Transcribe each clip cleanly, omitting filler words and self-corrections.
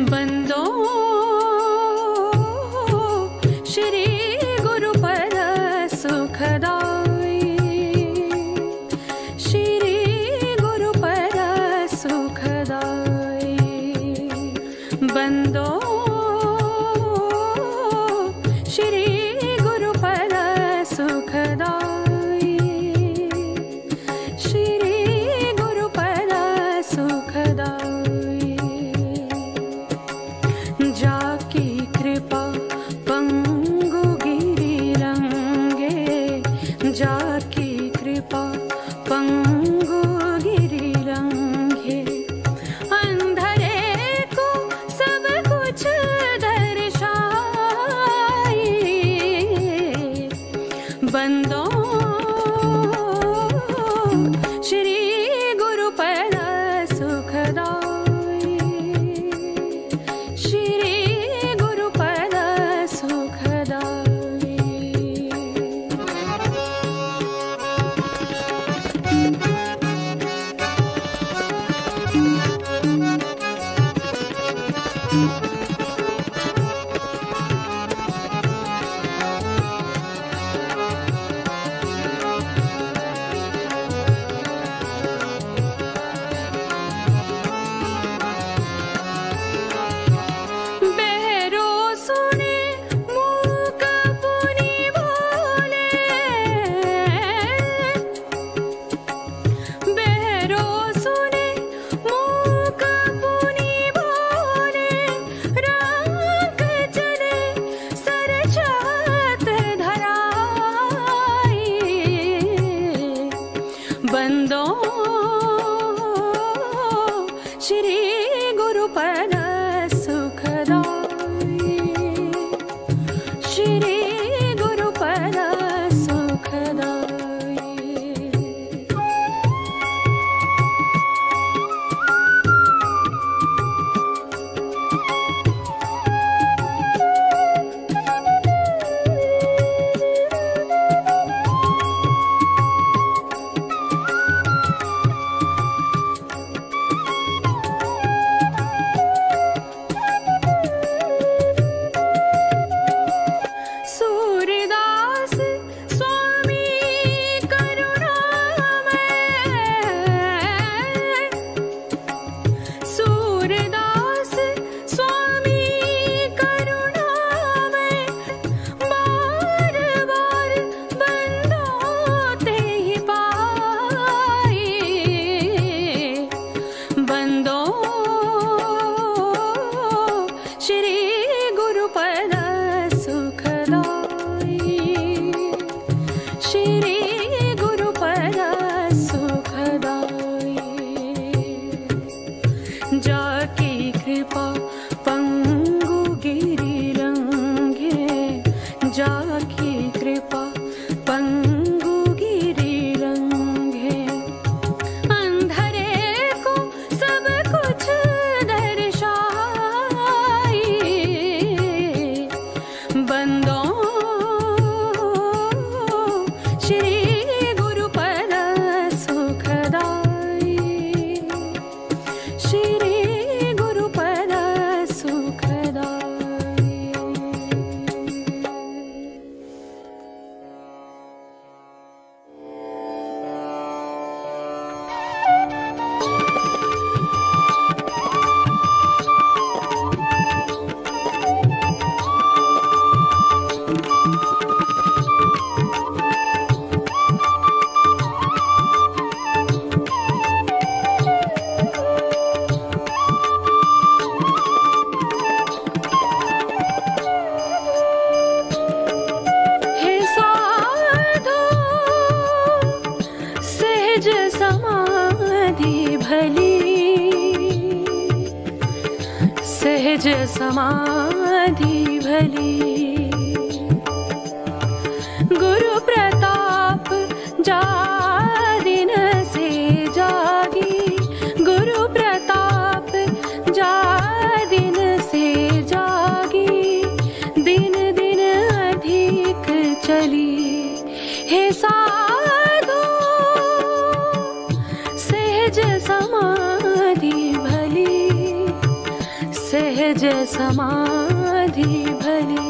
बंदो श्री गुरुपद सुखदाई, श्री गुरुपद सुखदाई। बंदो श्री गुरुपद सुखदाई, श्री गुरुपद सुखदाई। जाकी कृपा पंगु गिरिरंगे, जाकी कृपा पंगु गिरिरंगे। अंधरे को सब कुछ दर्शाई, बंदो श्री गुरुपद सुखदाई, श्री गुरुपद सुखदाई। बहरो सुने मूक पुनि बोले, बहरो सुने मूक पुनि बोले। रंग चले सर छत धराई, बंदो श्री गुरुपद सुखदाई, श्री गुरुपद सुखदाई। सूरदास स्वामी करुणामय, सूरदास स्वामी करुणामय। बार बार बंदों ते ही पाई, बंदो श्री गुरुपद सुखदाई, श्री गुरुपद सुखदाई। जाकी कृपा पंगु गिरिरंगे, जाकी कृपा पंगु गिरिरंगे। अंधरे को सब कुछ दर्शाई, बंदो श्री गुरुपद सुखदाई, श्री गुरुपद सुखदाई। हे साधो सहज समाधि भली, सहज समाधि भली। गुरु प्रताप जा दिन से जागी, गुरु प्रताप जा दिन से जागी। दिन दिन अधिक चली हे साधो सहज समाधि भली, सहज समाधि भली।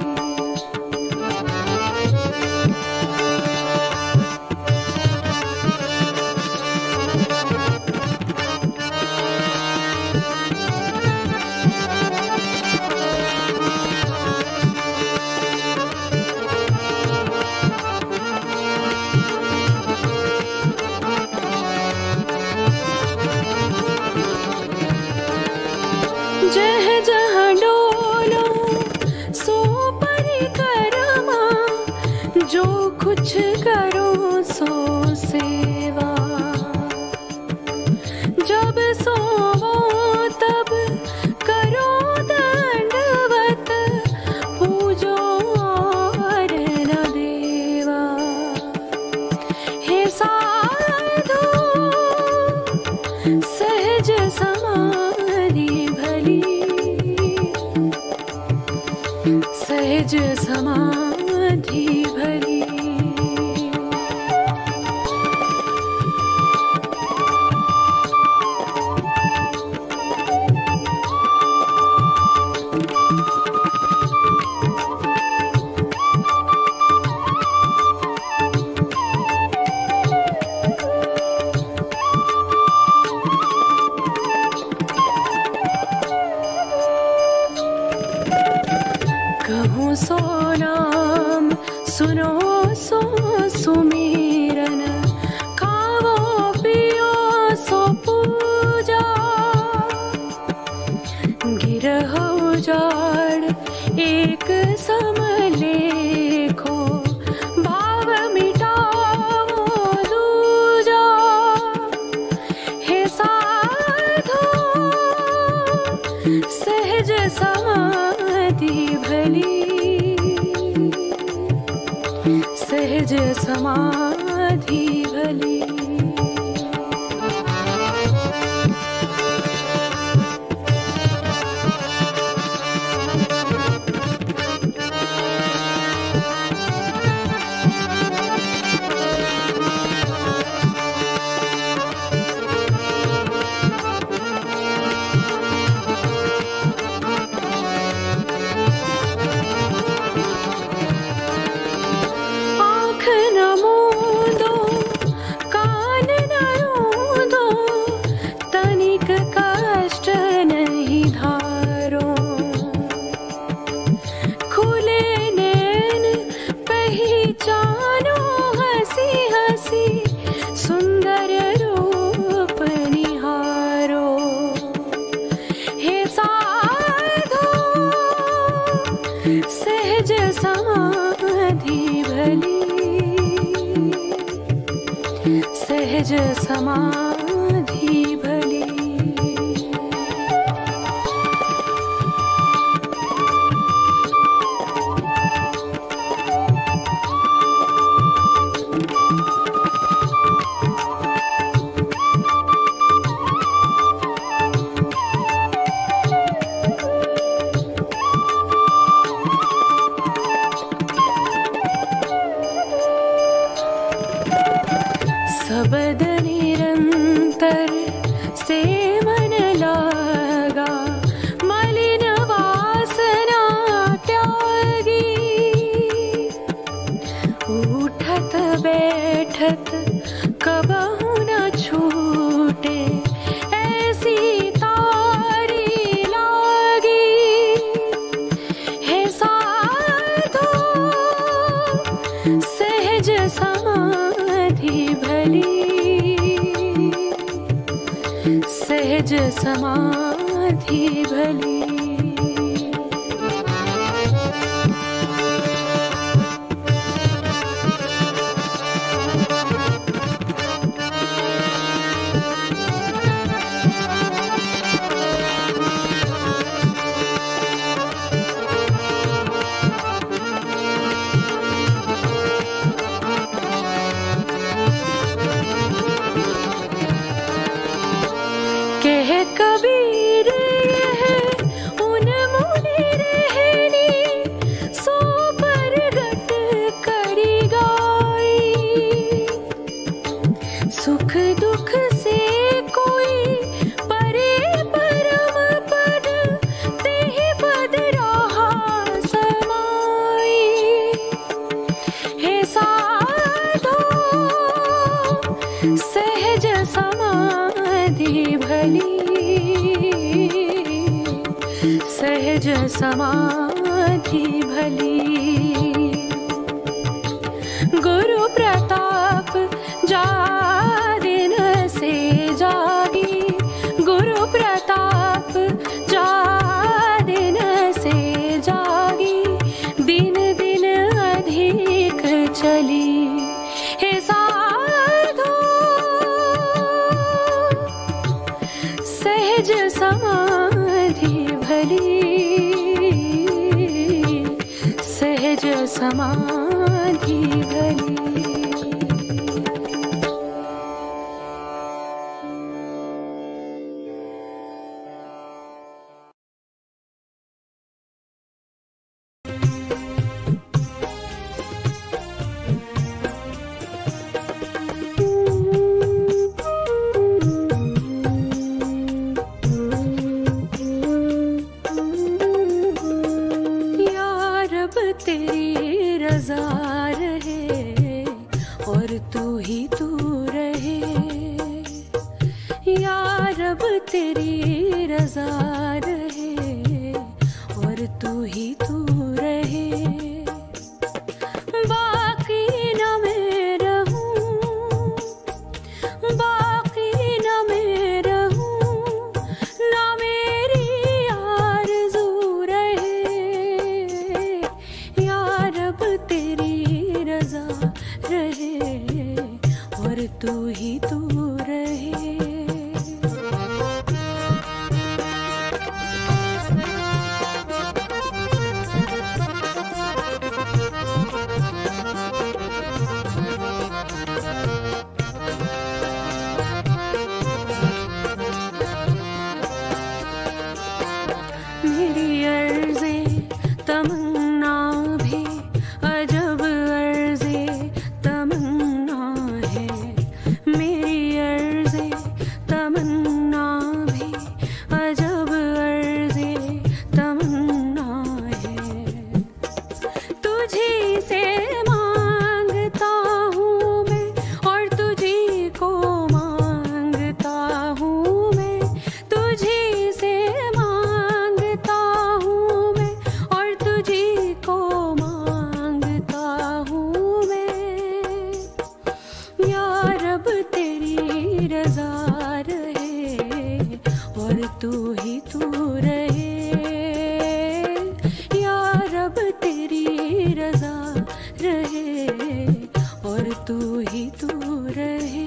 जह जहाँ डोलो सो परिक्रमा, जो कुछ करो सो सेवा। जब सोवो तब करो दंडवत, पूजो और न देवा। हे साधु सहज समाधि भली, सहज समाधि भली। कहूँ सो नाम सुनो सो सुमिरन, खावो पियो सो पूजा। गिरह उजाड़ एक सम लेखो, भाव मिटावो दूजा। हे साधो सहज समाधि भली, सहज समाधि भली। कष्ट नहीं धारो, खुले नैन पहचानो हंसी हंसी, सुंदर रूप निहारो। हे साधो सहज समाधि भली, सहज समाधि भली। सबद निरंतर से मन लागा, मलिन वासना त्यागी। उठत बैठत कबहु न छूटे, ऐसी तारी लागी। हे साधो सहज समाधि भली, सहज समाधि भली। कबीर यह सहज समाधि भली। गुरु प्रताप जादिन से जागी, गुरु प्रताप जादिन से जागी, दिन दिन अधिक चली। हे साधो सहज समाधि भली, सहज समाधि भली। तेरी रज़ा रहे और तू ही तू रहे, या रब तेरी रज़ा रहे और तू ही तू रहे। बाकी न मैं रहूं, बाकी न मैं रहूं, ना मेरी आरज़ू रहे, या रब तेरी रज़ा रहे और तू ही तू रहे। मेरी अर्ज़े तमन्ना भी अजब अर्ज़े तमन्ना है, मेरी अर्ज़े तमन्ना भी अजब अर्ज़े तमन्ना है। तुझी से मांगता हूँ मैं और तुझी को मांगता हूँ मैं, तुझी से मांगता हूँ मैं और तुझी को मांगता हूँ मैं। या रब तेरी रज़ा रहे और तू ही तू रहे, या रब तेरी रज़ा रहे और तू ही तू रहे।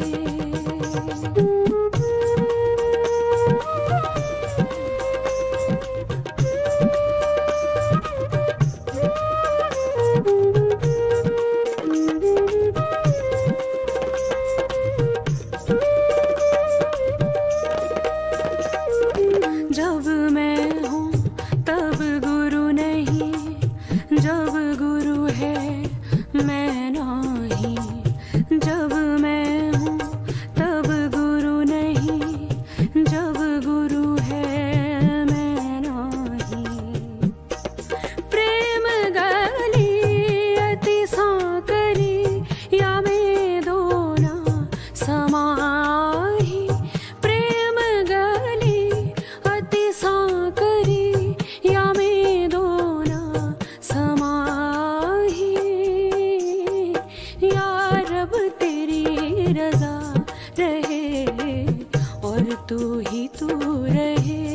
जब मैं हूँ तब गुरु नहीं, जब गुरु है मैं नहीं, जब मैं हूँ तब गुरु नहीं, जब गुरु है मैं नहीं। प्रेम गली अति साकरी या में दोना समाही, प्रेम गली अति साकरी या में दोना समाही। या रब तेरी रज़ा रहे और तू ही तू रहे,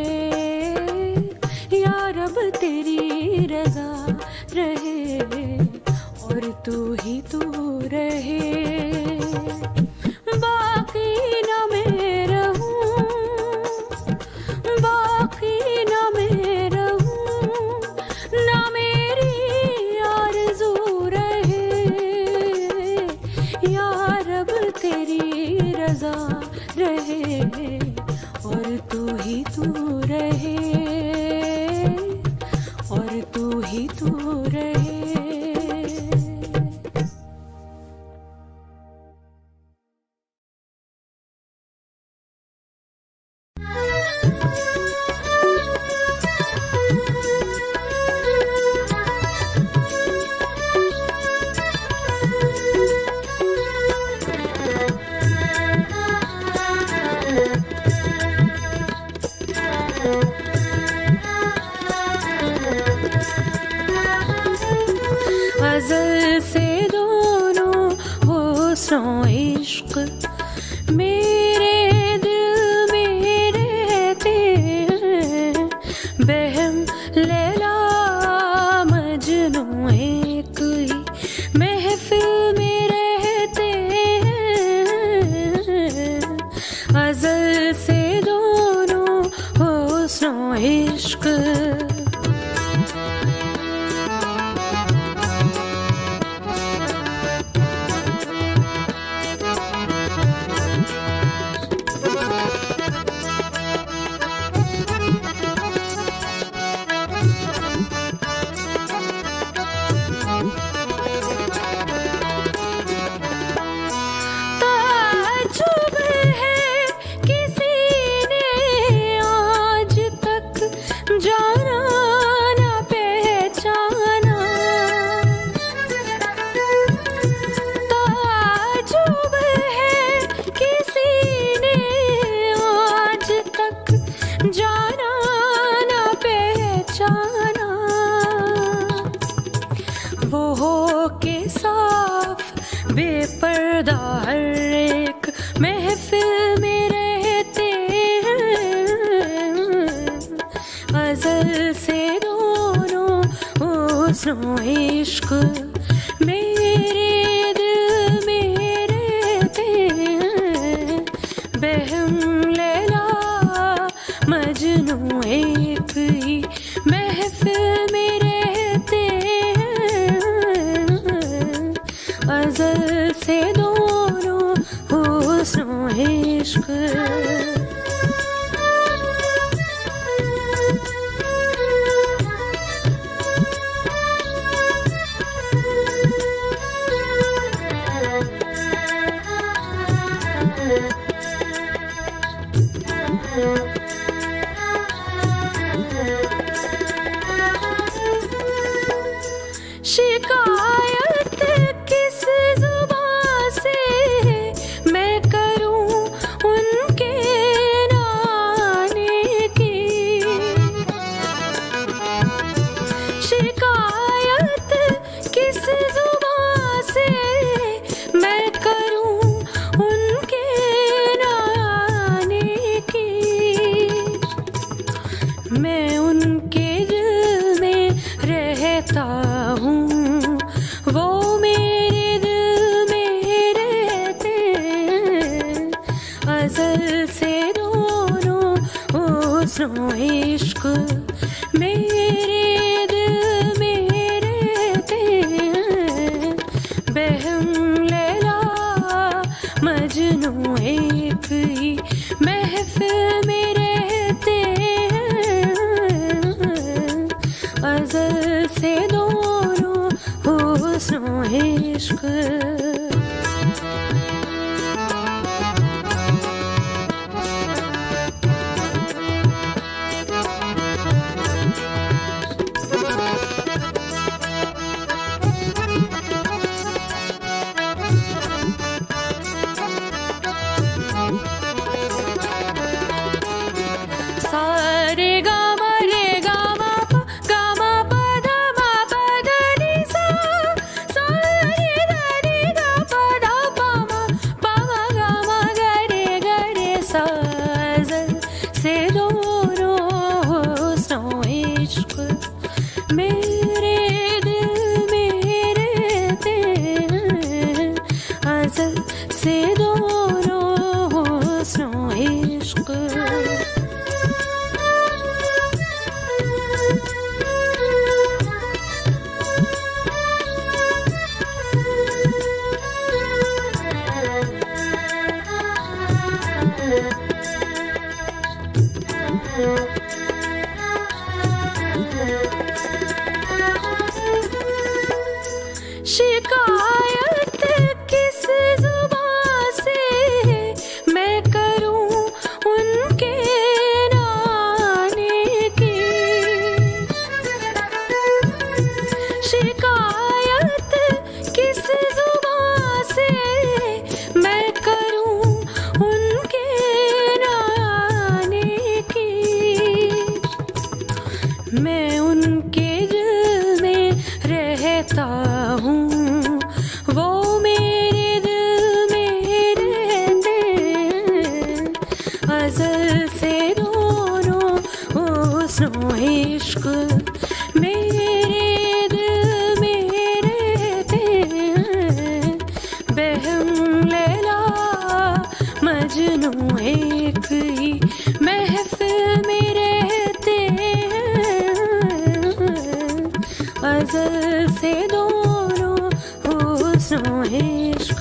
या रब तेरी रज़ा रहे और तू ही तू रहे। बाकी न मैं रहूं, बाकी न मैं रहूं, ना मेरी आरज़ू रहे, या रब तेरी रज़ा रहे और तू ही तू रहे, और तू ही तू रहे। हुस्नो इश्क मेरे दिल में रहते हैं, बहम लैला मजनू एक ही महफिल में रहते हैं, अज़ल से दोनों हुस्नो इश्क। जाना ना पहचाना, वो हो के साफ बेपर्दा हर एक महफिल में रहते हैं, अज़ल से दोनों हुस्नो इश्क मेरे दिल में रहते हैं, बहम लैला मजनू एक ही महफिल में रहते हैं, अज़ल से दोनों हुस्नो इश्क। शिकायत किस जुबान से मैं करूं उनके नाने की, शिकायत किस जुबान से मैं करूं उनके नाने की, मैं उनके दिल में रहता हूँ, वो मेरे दिल में रहते हैं, अज़ल से दोनों हुस्नो इश्क मेरे दिल में रहते हैं, बहम लैला मजनू एक ही महफिल में रहते हैं, अज़ल से दोनों हुस्नो इश्क। सारे गामा रे गामा गामा पदा मा पदा नी सा, सारे रे गा पदा पामा पामा गामा गरे गरे सा, अज़ल से दोनों हुस्नो इश्क मेरे दिल में रहते हैं, अज़ल से दोनों हुस्नो इश्क। शिकायत किस जुबान से मैं करूं उनके नाने की, शिकायत किस जुबान से मैं करूं उनके नाने की, मैं उनके दिल में रहता हूँ, वो मेरे दिल हुस्नो इश्क मेरे दिल में रहते हैं। बहम लैला मजनू एक ही महफिल में रहते हैं। अज़ल से दोनों हुस्नो इश्क।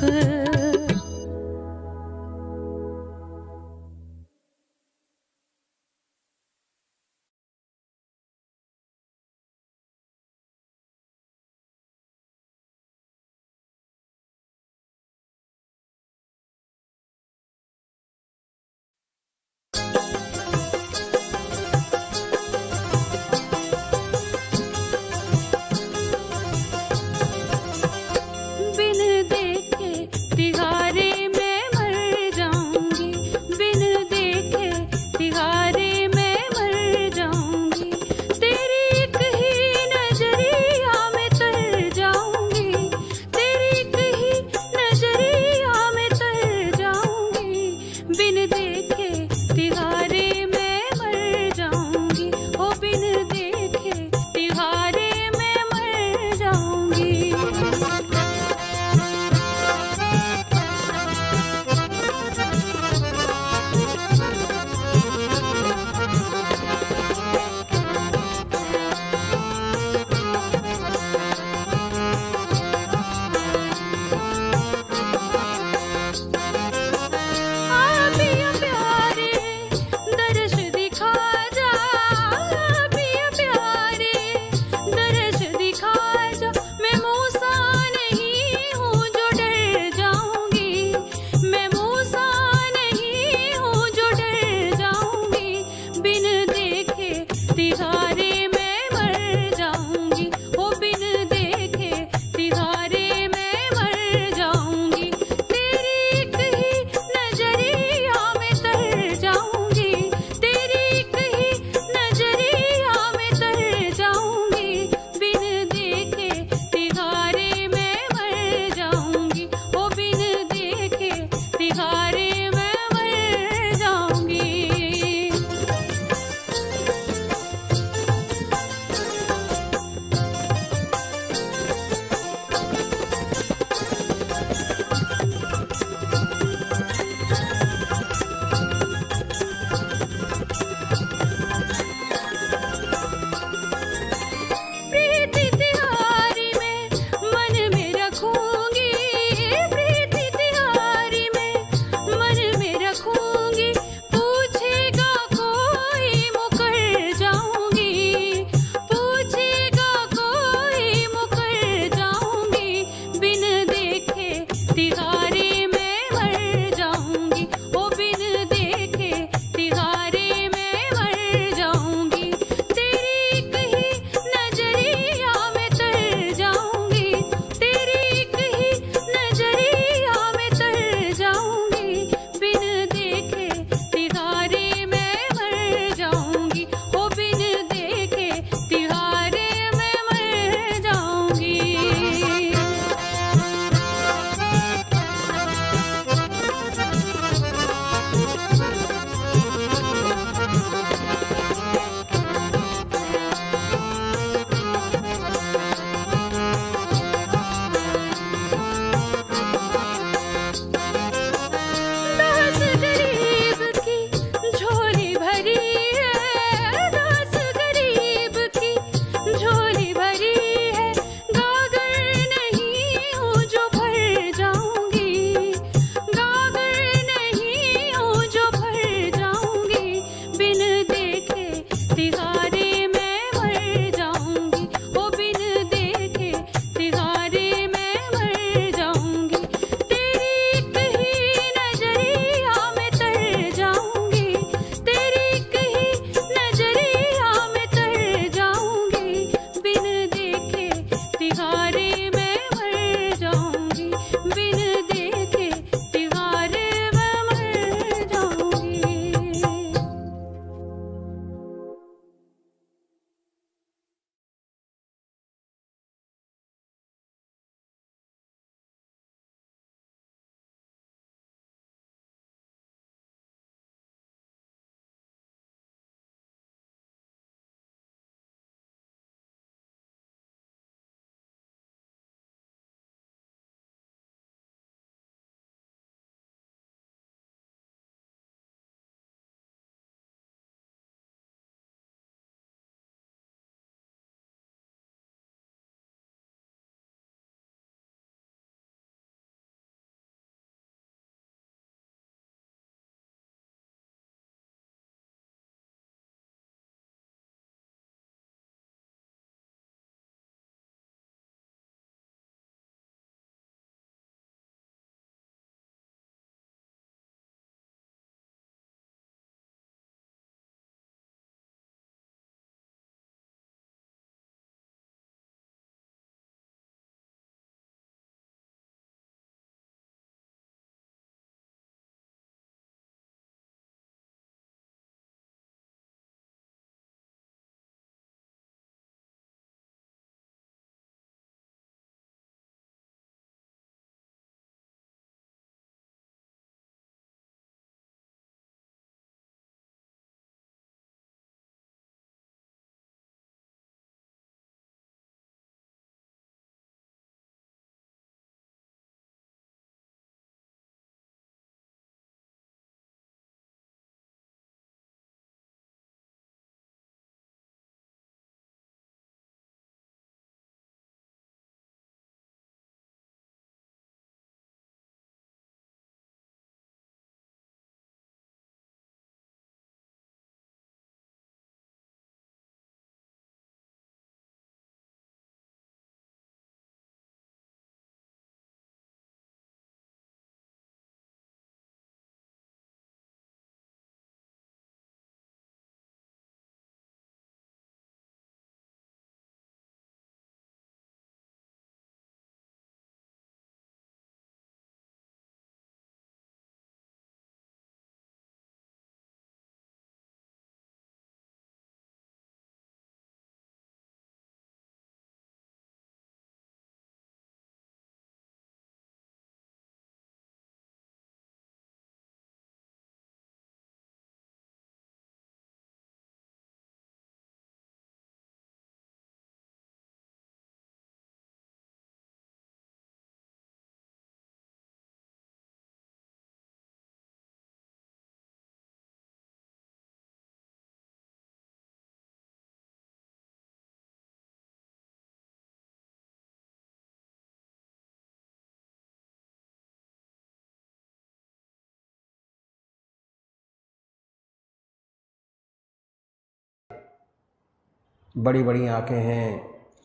बड़ी बड़ी आंखें हैं।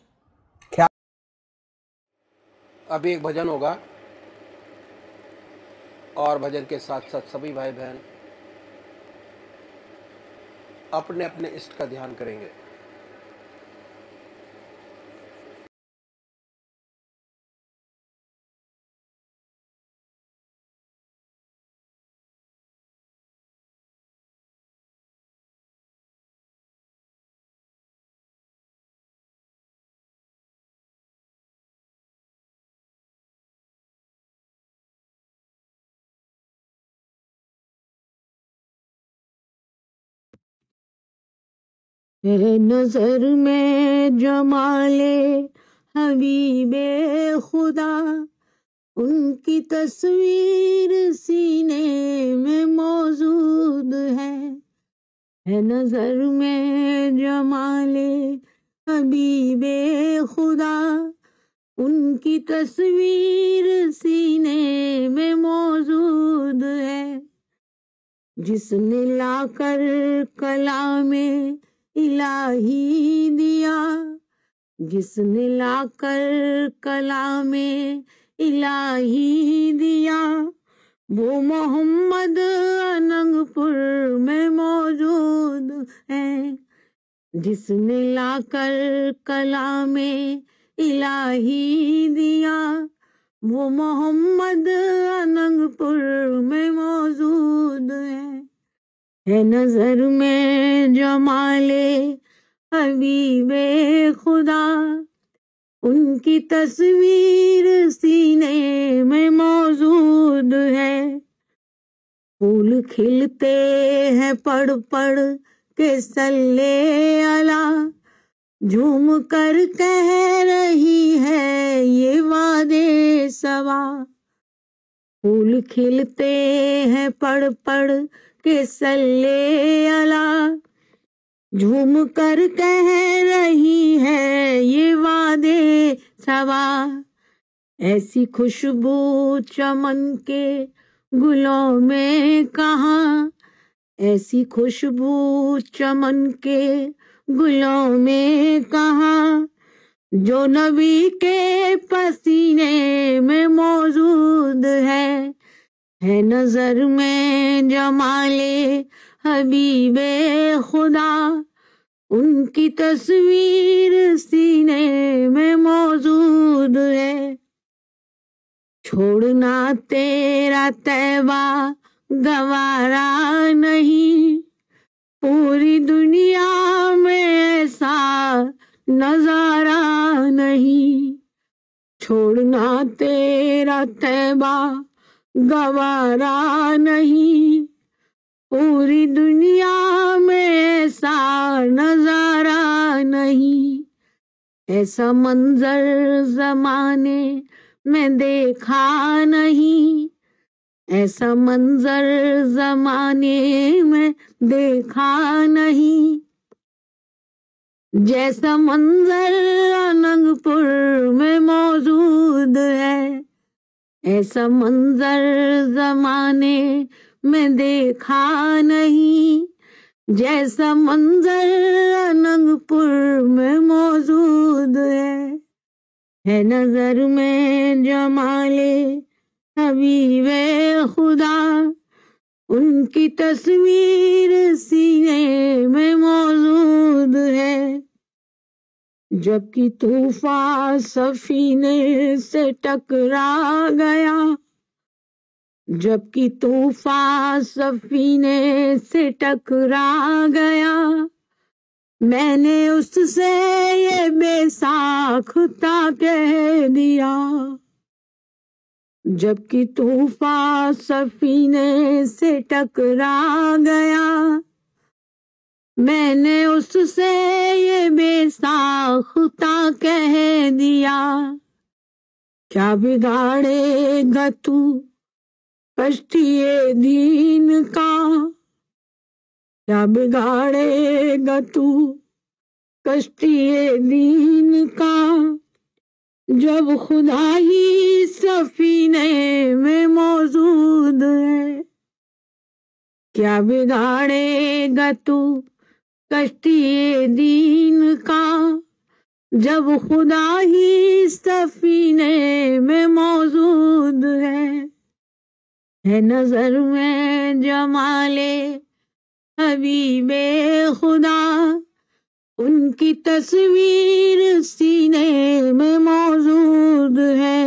अभी एक भजन होगा और भजन के साथ साथ सभी भाई बहन अपने अपने इष्ट का ध्यान करेंगे। नजर में जमाले हबीबे खुदा, उनकी तस्वीर सीने में मौजूद है नजर में जमाले हबीबे खुदा, उनकी तस्वीर सीने में मौजूद है। जिसने लाकर कलामे इलाही दिया, जिसने लाकर कलामे इलाही दिया, वो मोहम्मद अनंगपुर में मौजूद है। जिसने लाकर कलामे इलाही दिया, वो मोहम्मद अनंगपुर में मौजूद है नजर में जमाले हबीबे खुदा, उनकी तस्वीर सीने में मौजूद है। फूल खिलते हैं पढ़ पढ़ के सल्ले अला, झूम कर कह रही है ये वादे सवा। फूल खिलते हैं पढ़ पढ़ के सल्ले अला, झूम कर कह रही है ये वादे सवा। ऐसी खुशबू चमन के गुलों में कहाँ, ऐसी खुशबू चमन के गुलों में कहाँ, जो नबी के पसीने में मौजूद है नजर में जमाले हबीबे खुदा, उनकी तस्वीर सीने में मौजूद है। छोड़ना तेरा तैबा गवारा नहीं, पूरी दुनिया में ऐसा नजारा नहीं। छोड़ना तेरा तैबा गवारा नहीं, पूरी दुनिया में ऐसा नजारा नहीं। ऐसा मंजर जमाने में देखा नहीं, ऐसा मंजर जमाने में देखा नहीं। जैसा मंजर अनंगपुर में मौजूद है, ऐसा मंजर जमाने में देखा नहीं। जैसा मंजर अनंगपुर में मौजूद है नजर में जमाले हबीबे खुदा, उनकी तस्वीर सीने में मौजूद है। जबकि तूफान सफीने से टकरा गया, जबकि तूफान सफीने से टकरा गया, मैंने उससे ये बेसाख्ता कह दिया। जबकि तूफान सफीने से टकरा गया, मैंने उससे ये बेसाख्ता कह दिया। क्या बिगाड़ेगा तू कश्तिए दीन का, क्या बिगाड़ेगा तू कश्तिए दीन का, जब खुदा ही सफीने में मौजूद है। क्या बिगाड़ेगा तू कश्तिए दीन का, जब खुदा ही सफीने में मौजूद है नजर में जमाले हबीबे खुदा, उनकी तस्वीर सीने में मौजूद है।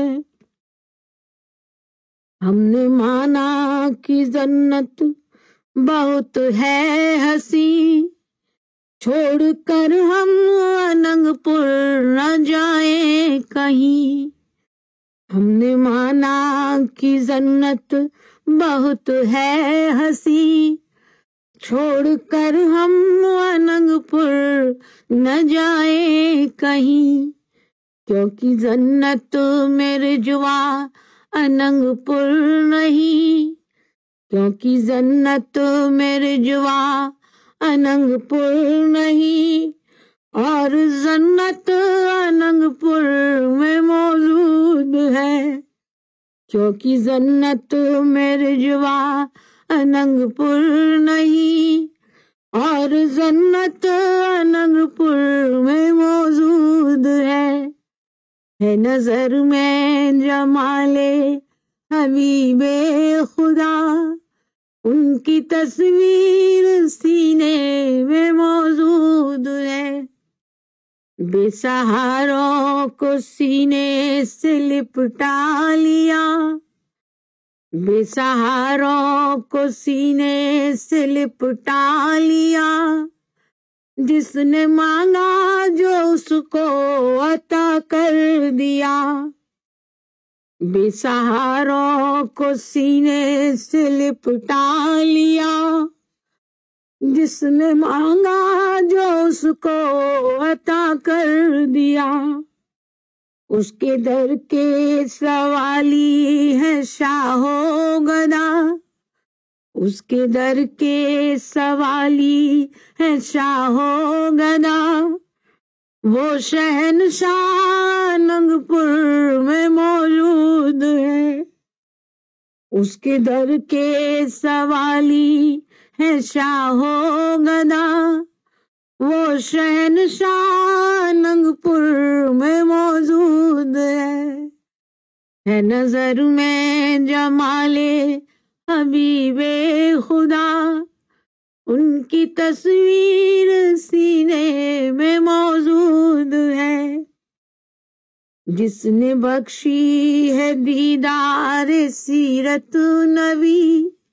हमने माना कि जन्नत बहुत है हंसी, छोड़कर हम अनंगपुर न जाए कहीं। हमने माना कि जन्नत बहुत है हंसी, छोड़कर हम अनंगपुर न जाए कहीं। क्योंकि जन्नत मेरे जुआ अनंगपुर नहीं, क्योंकि जन्नत मेरे जुआ अनंगपुर नहीं, और जन्नत अनंगपुर में मौजूद है। क्योंकि जन्नत मेरे जुआ अनंगपुर नहीं, और जन्नत अनंगपुर में मौजूद है नजर में जमाले हबीबे खुदा, उनकी तस्वीर सीने में मौजूद है। बेसहारों को सीने से लिपटा लिया, बेसहारों को सीने से लिपटा लिया, जिसने मांगा जो उसको अता कर दिया। बेसहारों को सीने से लिपटा लिया, जिसने मांगा जो उसको अता कर दिया। उसके दर के सवाली है शाहो गदा, उसके दर के सवाली है शाहो गदा, वो शहनशाह अनंगपुर में मौजूद है। उसके दर के सवाली है शाहो गदा, वो शहनशाह अनंगपुर में मौजूद है नजर में जमाले हबीबे खुदा, उनकी तस्वीर सीने में मौजूद है। जिसने बख्शी है दीदार सीरत नबी,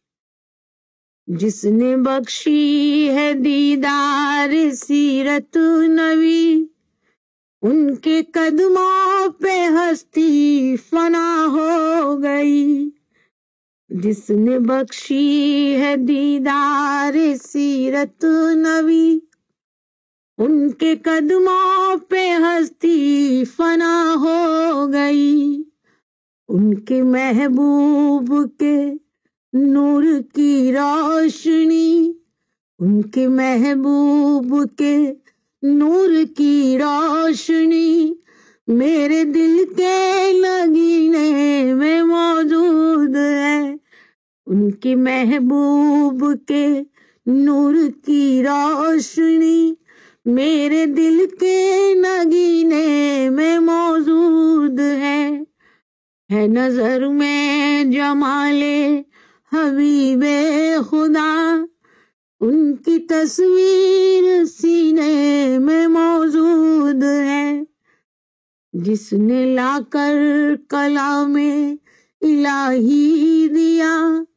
जिसने बख्शी है दीदार सीरत नबी, उनके कदमों पे हस्ती फना हो गई। जिसने बख्शी है दीदार सीरत नबी, उनके कदमों पे हस्ती फना हो गई। उनके महबूब के नूर की रोशनी, उनके महबूब के नूर की रोशनी, मेरे दिल के लगीने में मौजूद है। उनके महबूब के नूर की रोशनी, मेरे दिल के नगीने में मौजूद है नजर में जमाले हबीबे खुदा, उनकी तस्वीर सीने में मौजूद है। जिसने लाकर कलामे इलाही दिया,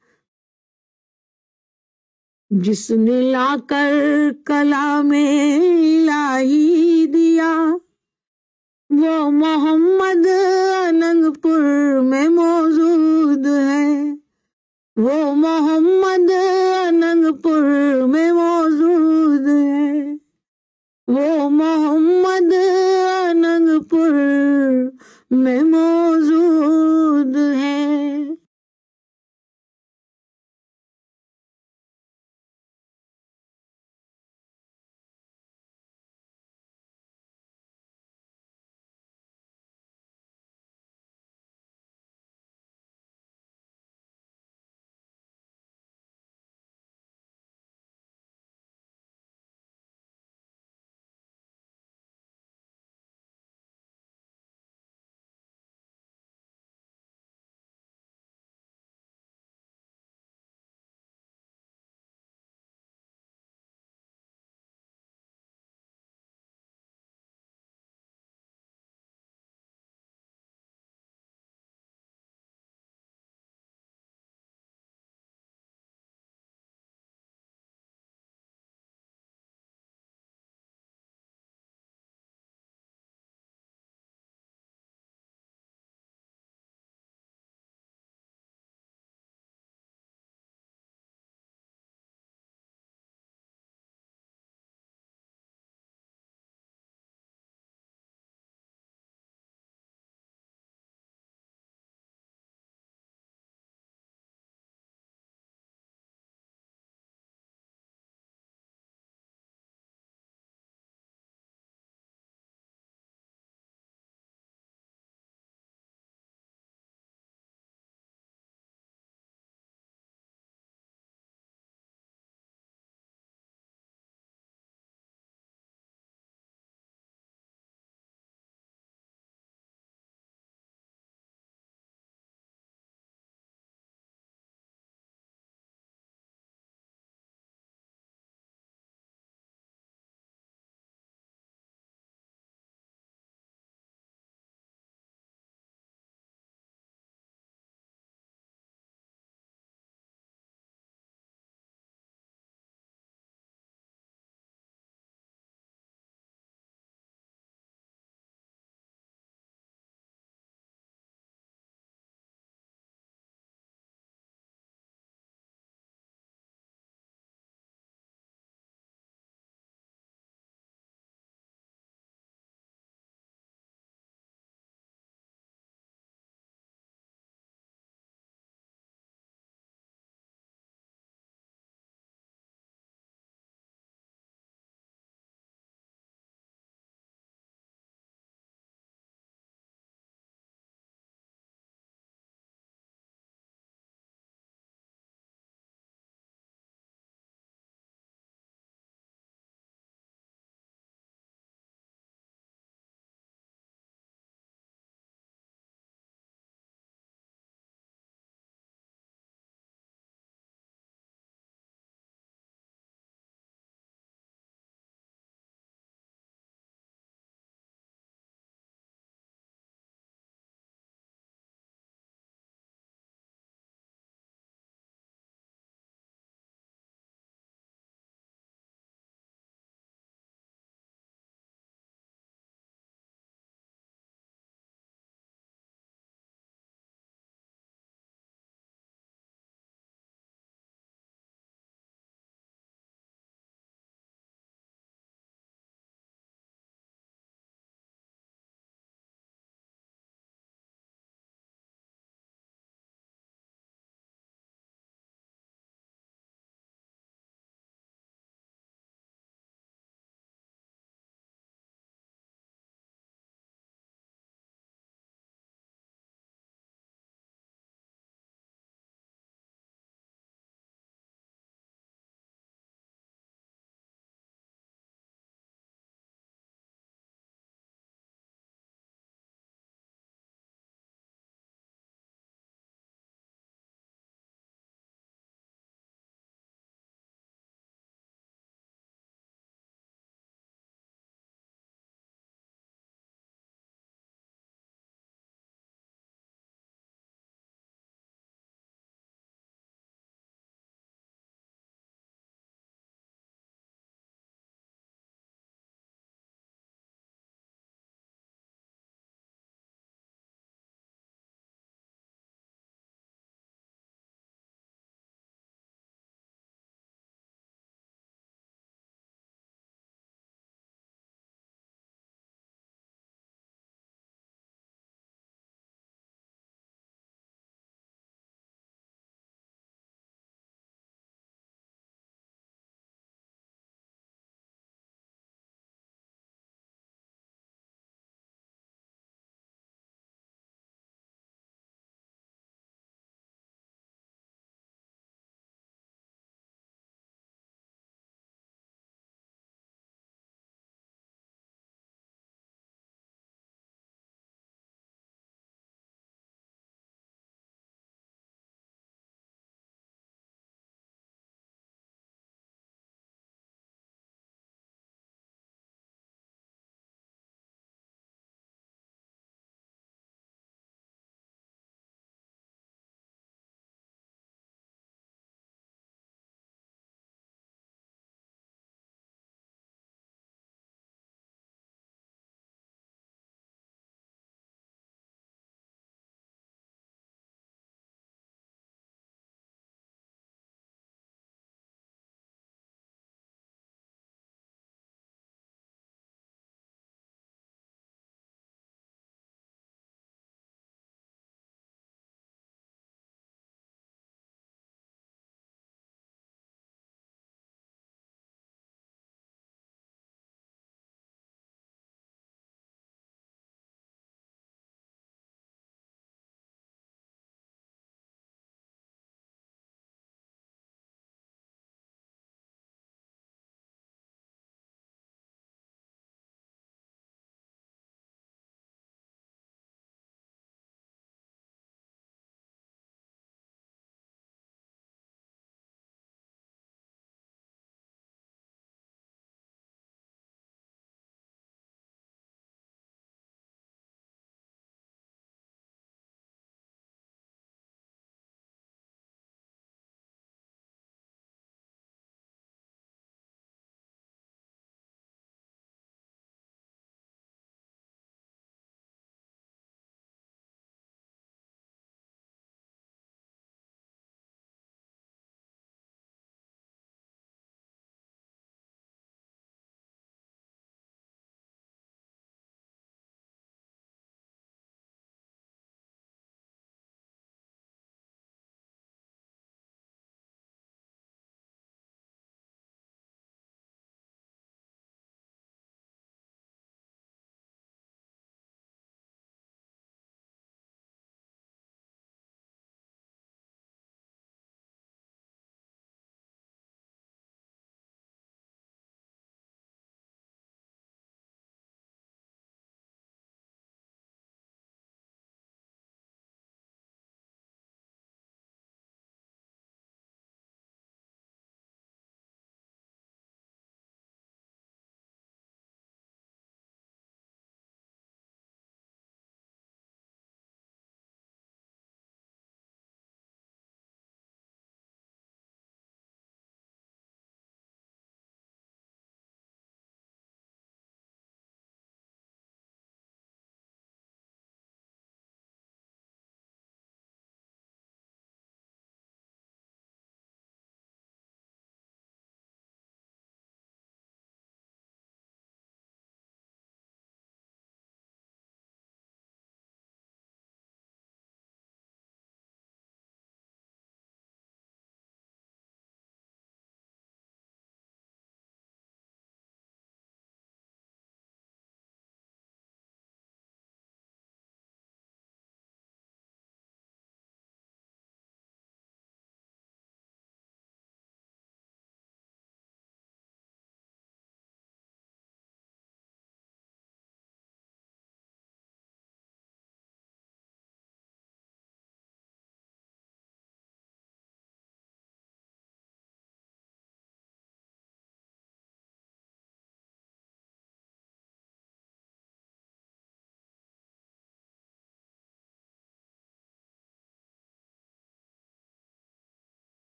जिसने लाकर कलामे इलाही दिया, वो मोहम्मद अनंगपुर में मौजूद है। वो मोहम्मद अनंगपुर में मौजूद है। वो मोहम्मद अनंगपुर में मौजूद है।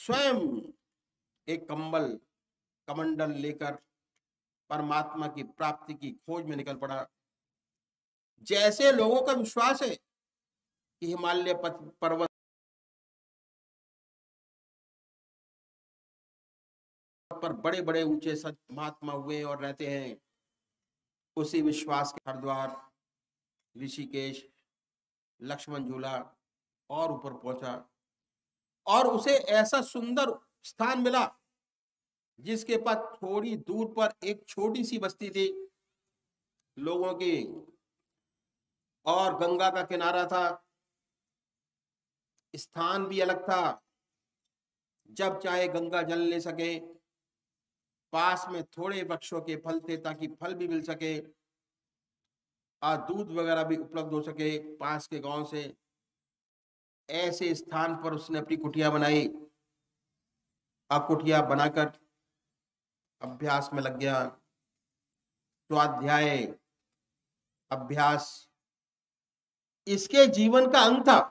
स्वयं एक कमंडल लेकर परमात्मा की प्राप्ति की खोज में निकल पड़ा। जैसे लोगों का विश्वास है कि हिमालय पर्वत पर बड़े बड़े ऊंचे संत महात्मा हुए और रहते हैं, उसी विश्वास के हरिद्वार, ऋषिकेश, लक्ष्मण झूला और ऊपर पहुंचा और उसे ऐसा सुंदर स्थान मिला जिसके पास थोड़ी दूर पर एक छोटी सी बस्ती थी लोगों की, और गंगा का किनारा था। स्थान भी अलग था, जब चाहे गंगा जल ले सके। पास में थोड़े वृक्षों के फल थे ताकि फल भी मिल सके और दूध वगैरह भी उपलब्ध हो सके पास के गांव से। ऐसे स्थान पर उसने अपनी कुटिया बनाई और कुटिया बनाकर अभ्यास में लग गया। स्वाध्याय, अभ्यास इसके जीवन का अंग था।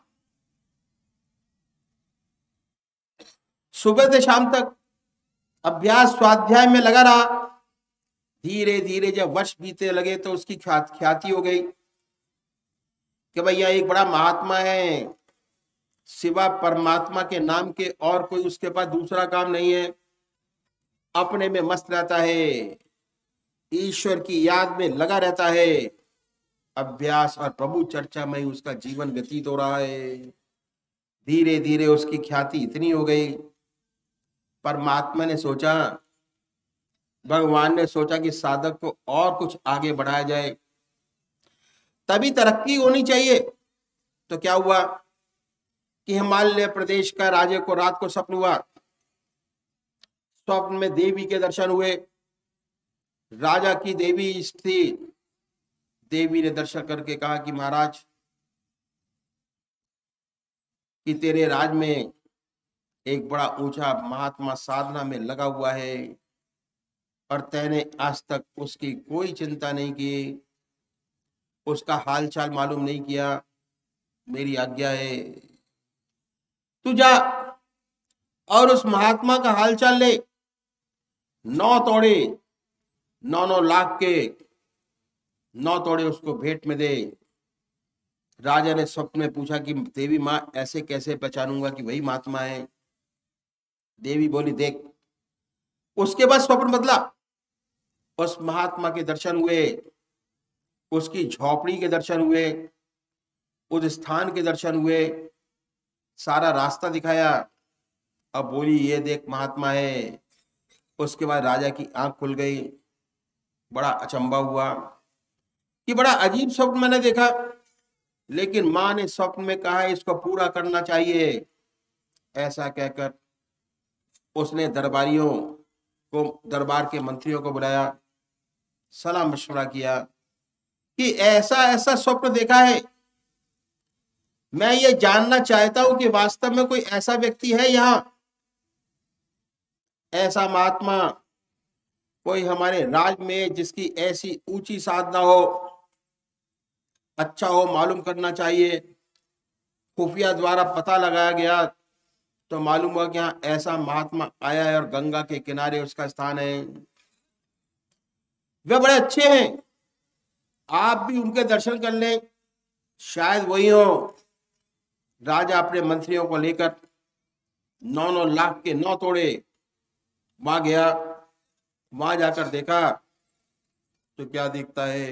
सुबह से शाम तक अभ्यास स्वाध्याय में लगा रहा। धीरे धीरे जब वर्ष बीते लगे तो उसकी ख्याति हो गई कि भैया एक बड़ा महात्मा है, सिवा परमात्मा के नाम के और कोई उसके पास दूसरा काम नहीं है। अपने में मस्त रहता है, ईश्वर की याद में लगा रहता है। अभ्यास और प्रभु चर्चा में उसका जीवन व्यतीत हो रहा है। धीरे धीरे उसकी ख्याति इतनी हो गई, परमात्मा ने सोचा, भगवान ने सोचा कि साधक को और कुछ आगे बढ़ाया जाए, तभी तरक्की होनी चाहिए। तो क्या हुआ कि हिमालय प्रदेश का राजे को रात को स्वप्न हुआ। स्वप्न में देवी के दर्शन हुए। राजा की देवी थी। देवी ने दर्शन करके कहा कि महाराज, कि तेरे राज में एक बड़ा ऊंचा महात्मा साधना में लगा हुआ है और तैने आज तक उसकी कोई चिंता नहीं की, उसका हाल चाल मालूम नहीं किया। मेरी आज्ञा है तू जा और उस महात्मा का हाल चाल ले। 9 तोड़े, 9 लाख के 9 तोड़े उसको भेंट में दे। राजा ने स्वप्न में पूछा कि देवी माँ, ऐसे कैसे पहचानूंगा कि वही महात्मा है? देवी बोली, देख। उसके बाद स्वप्न बदला। उस महात्मा के दर्शन हुए, उसकी झोपड़ी के दर्शन हुए, उस स्थान के दर्शन हुए, सारा रास्ता दिखाया। अब बोली, ये देख महात्मा है। उसके बाद राजा की आंख खुल गई। बड़ा अचंभा हुआ कि बड़ा अजीब स्वप्न मैंने देखा, लेकिन मां ने स्वप्न में कहा इसको पूरा करना चाहिए। ऐसा कहकर उसने दरबारियों को, दरबार के मंत्रियों को बुलाया, सलाह मशवरा किया कि ऐसा ऐसा स्वप्न देखा है। मैं ये जानना चाहता हूं कि वास्तव में कोई ऐसा व्यक्ति है यहां, ऐसा महात्मा कोई हमारे राज में जिसकी ऐसी ऊंची साधना हो, अच्छा हो, मालूम करना चाहिए। खुफिया द्वारा पता लगाया गया तो मालूम हुआ कि हाँ ऐसा महात्मा आया है और गंगा के किनारे उसका स्थान है। वे बड़े अच्छे हैं, आप भी उनके दर्शन कर लें, शायद वही हो। राजा अपने मंत्रियों को लेकर 9 लाख के 9 तोड़े वहां गया। वहां जाकर देखा तो क्या दिखता है,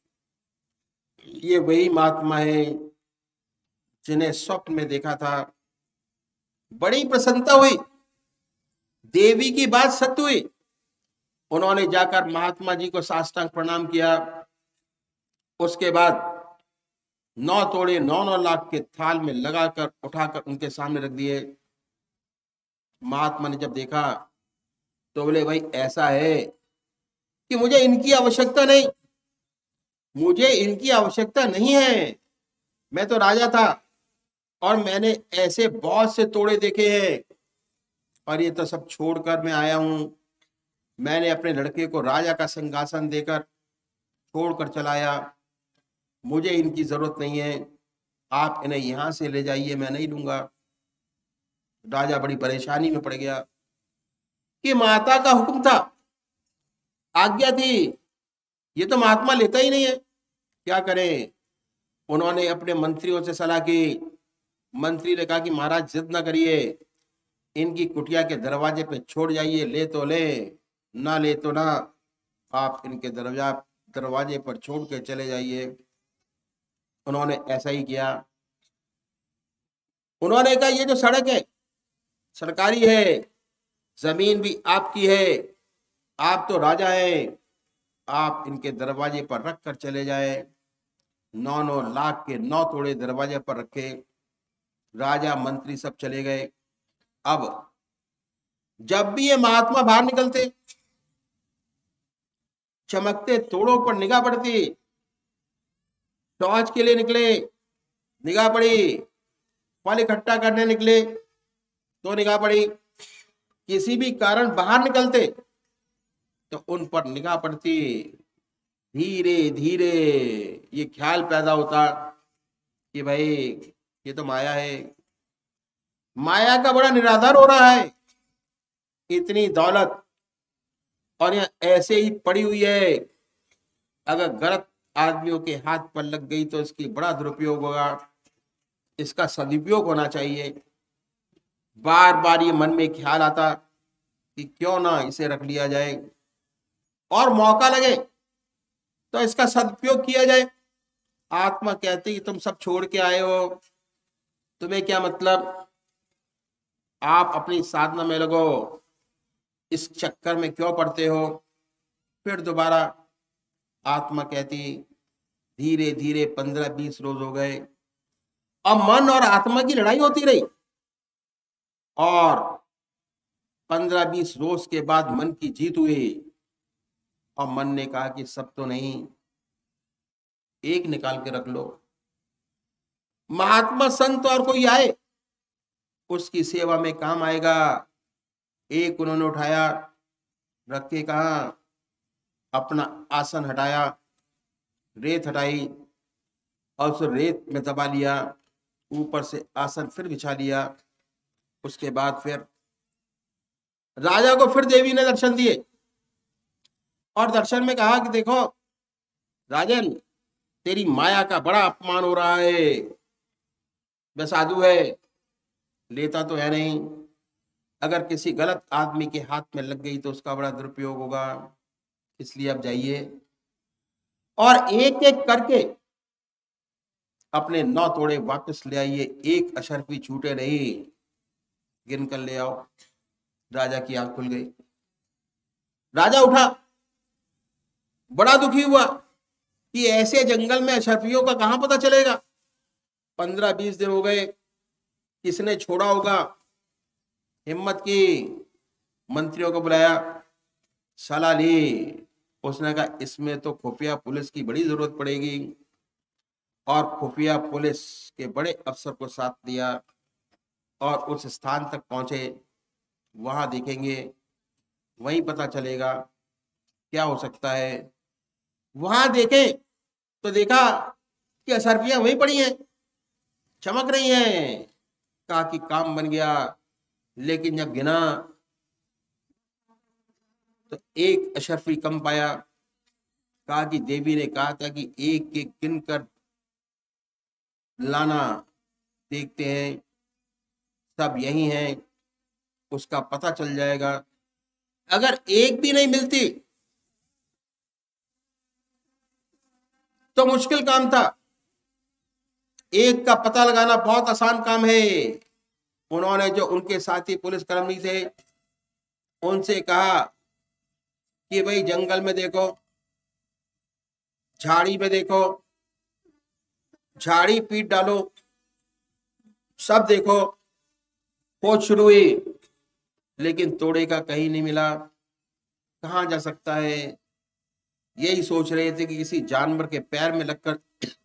ये वही महात्मा है जिन्हें स्वप्न में देखा था। बड़ी प्रसन्नता हुई, देवी की बात सत्य हुई। उन्होंने जाकर महात्मा जी को साष्टांग प्रणाम किया। उसके बाद 9 तोड़े 9 लाख के थाल में लगाकर उठाकर उनके सामने रख दिए। महात्मा ने जब देखा तो बोले, भाई ऐसा है कि मुझे इनकी आवश्यकता नहीं, मुझे इनकी आवश्यकता नहीं है। मैं तो राजा था और मैंने ऐसे बहुत से तोड़े देखे हैं और ये तो सब छोड़कर मैं आया हूं। मैंने अपने लड़के को राजा का सिंहासन देकर छोड़कर चलाया। मुझे इनकी जरूरत नहीं है, आप इन्हें यहां से ले जाइए, मैं नहीं लूंगा। राजा बड़ी परेशानी में पड़ गया कि माता का हुक्म था, आज्ञा थी, ये तो महात्मा लेता ही नहीं है, क्या करें। उन्होंने अपने मंत्रियों से सलाह की। मंत्री ने कहा कि महाराज जिद ना करिए, इनकी कुटिया के दरवाजे पे छोड़ जाइए, ले तो ले, ना ले तो ना, आप इनके दरवाजे पर छोड़ के चले जाइए। उन्होंने ऐसा ही किया। उन्होंने कहा ये जो सड़क है सरकारी है, जमीन भी आपकी है, आप तो राजा हैं, आप इनके दरवाजे पर रख कर चले जाए। 9 लाख के 9 तोड़े दरवाजे पर रखे। राजा मंत्री सब चले गए। अब जब भी ये महात्मा बाहर निकलते, चमकते तोड़ों पर निगाह पड़ती। शौच के लिए निकले, निगाह पड़ी। फल इकट्ठा करने निकले तो निगाह पड़ी। किसी भी कारण बाहर निकलते तो उन पर निगाह पड़ती। धीरे धीरे ये ख्याल पैदा होता कि भाई ये तो माया है, माया का बड़ा निरादर हो रहा है, इतनी दौलत और यह ऐसे ही पड़ी हुई है, अगर गलत आदमियों के हाथ पर लग गई तो इसकी बड़ा दुरुपयोग होगा, इसका सदुपयोग होना चाहिए। बार बार ये मन में ख्याल आता कि क्यों ना इसे रख लिया जाए और मौका लगे तो इसका सदुपयोग किया जाए। आत्मा कहती कि तुम सब छोड़ के आए हो, तुम्हें क्या मतलब, आप अपनी साधना में लगो, इस चक्कर में क्यों पड़ते हो। फिर दोबारा आत्मा कहती। धीरे धीरे 15-20 रोज हो गए। अब मन और आत्मा की लड़ाई होती रही और 15-20 रोज के बाद मन की जीत हुई और मन ने कहा कि सब तो नहीं, एक निकाल के रख लो। महात्मा संत और कोई आए उसकी सेवा में काम आएगा। एक उन्होंने उठाया, रख के कहा, अपना आसन हटाया, रेत हटाई और उस रेत में दबा लिया, ऊपर से आसन फिर बिछा लिया। उसके बाद फिर राजा को फिर देवी ने दर्शन दिए और दर्शन में कहा कि देखो राजन, तेरी माया का बड़ा अपमान हो रहा है, वह साधु है, लेता तो है नहीं, अगर किसी गलत आदमी के हाथ में लग गई तो उसका बड़ा दुरुपयोग होगा, इसलिए अब जाइए और एक एक करके अपने 9 तोड़े वापस ले आइए, एक अशर्फ भी छूटे नहीं, गिन कर ले आओ। राजा की आंख खुल गई। राजा उठा, बड़ा दुखी हुआ कि ऐसे जंगल में अशर्फियों का कहां पता चलेगा। 15-20 दिन हो गए, किसने छोड़ा होगा। हिम्मत की, मंत्रियों को बुलाया, सलाह ली। उसने कहा इसमें तो खुफिया पुलिस की बड़ी जरूरत पड़ेगी और खुफिया पुलिस के बड़े अफसर को साथ दिया और उस स्थान तक पहुंचे। वहां देखेंगे, वहीं पता चलेगा क्या हो सकता है। वहां देखे तो देखा कि अशर्फियां वहीं पड़ी हैं, चमक रही हैं। कहा कि काम बन गया। लेकिन जब गिना तो एक अशर्फी कम पाया। कहा कि देवी ने कहा था कि एक एक गिन कर लाना, देखते हैं सब यही हैं, उसका पता चल जाएगा। अगर एक भी नहीं मिलती तो मुश्किल काम था, एक का पता लगाना बहुत आसान काम है। उन्होंने जो उनके साथी पुलिसकर्मी थे उनसे कहा कि भाई जंगल में देखो, झाड़ी में देखो, झाड़ी पीट डालो, सब देखो। खोज शुरू हुई लेकिन तोड़े का कहीं नहीं मिला। कहाँ जा सकता है, यही सोच रहे थे कि किसी जानवर के पैर में लगकर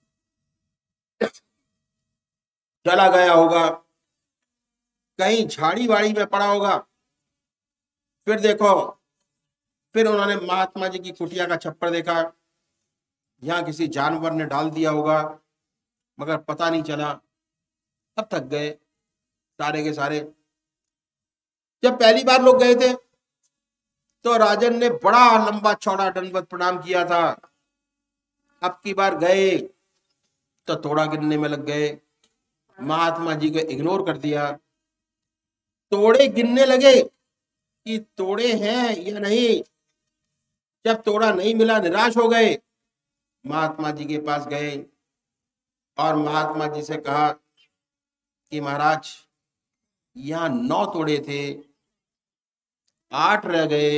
चला गया होगा, कहीं झाड़ी वाड़ी में पड़ा होगा। फिर देखो, फिर उन्होंने महात्मा जी की कुटिया का छप्पर देखा, यहाँ किसी जानवर ने डाल दिया होगा, मगर पता नहीं चला। अब थक गए सारे के सारे। जब पहली बार लोग गए थे तो राजन ने बड़ा लंबा चौड़ा दंडवत प्रणाम किया था। अब की बार गए तो तोड़ा गिनने में लग गए, महात्मा जी को इग्नोर कर दिया। तोड़े गिनने लगे कि तोड़े हैं या नहीं। जब तोड़ा नहीं मिला निराश हो गए, महात्मा जी के पास गए और महात्मा जी से कहा कि महाराज यहाँ 9 तोड़े थे, 8 रह गए,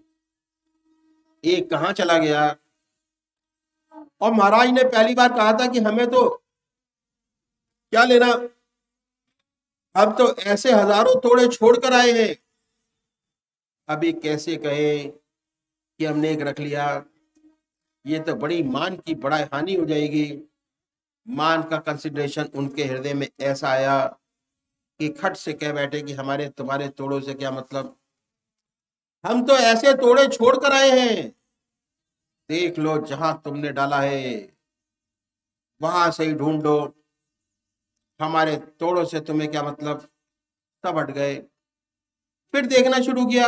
एक कहाँ चला गया। और महाराज ने पहली बार कहा था कि हमें तो क्या लेना, हम तो ऐसे हजारों तोड़े छोड़कर आए हैं। अभी कैसे कहे कि हमने एक रख लिया, ये तो बड़ी मान की बड़ा हानि हो जाएगी। मान का कंसिडरेशन उनके हृदय में ऐसा आया कि खट से कह बैठे कि हमारे तुम्हारे तोड़ों से क्या मतलब, हम तो ऐसे तोड़े छोड़ कर आए हैं, देख लो जहां तुमने डाला है वहां से ही ढूंढो, हमारे तोड़ों से तुम्हें क्या मतलब। सब हट गए। फिर देखना शुरू किया।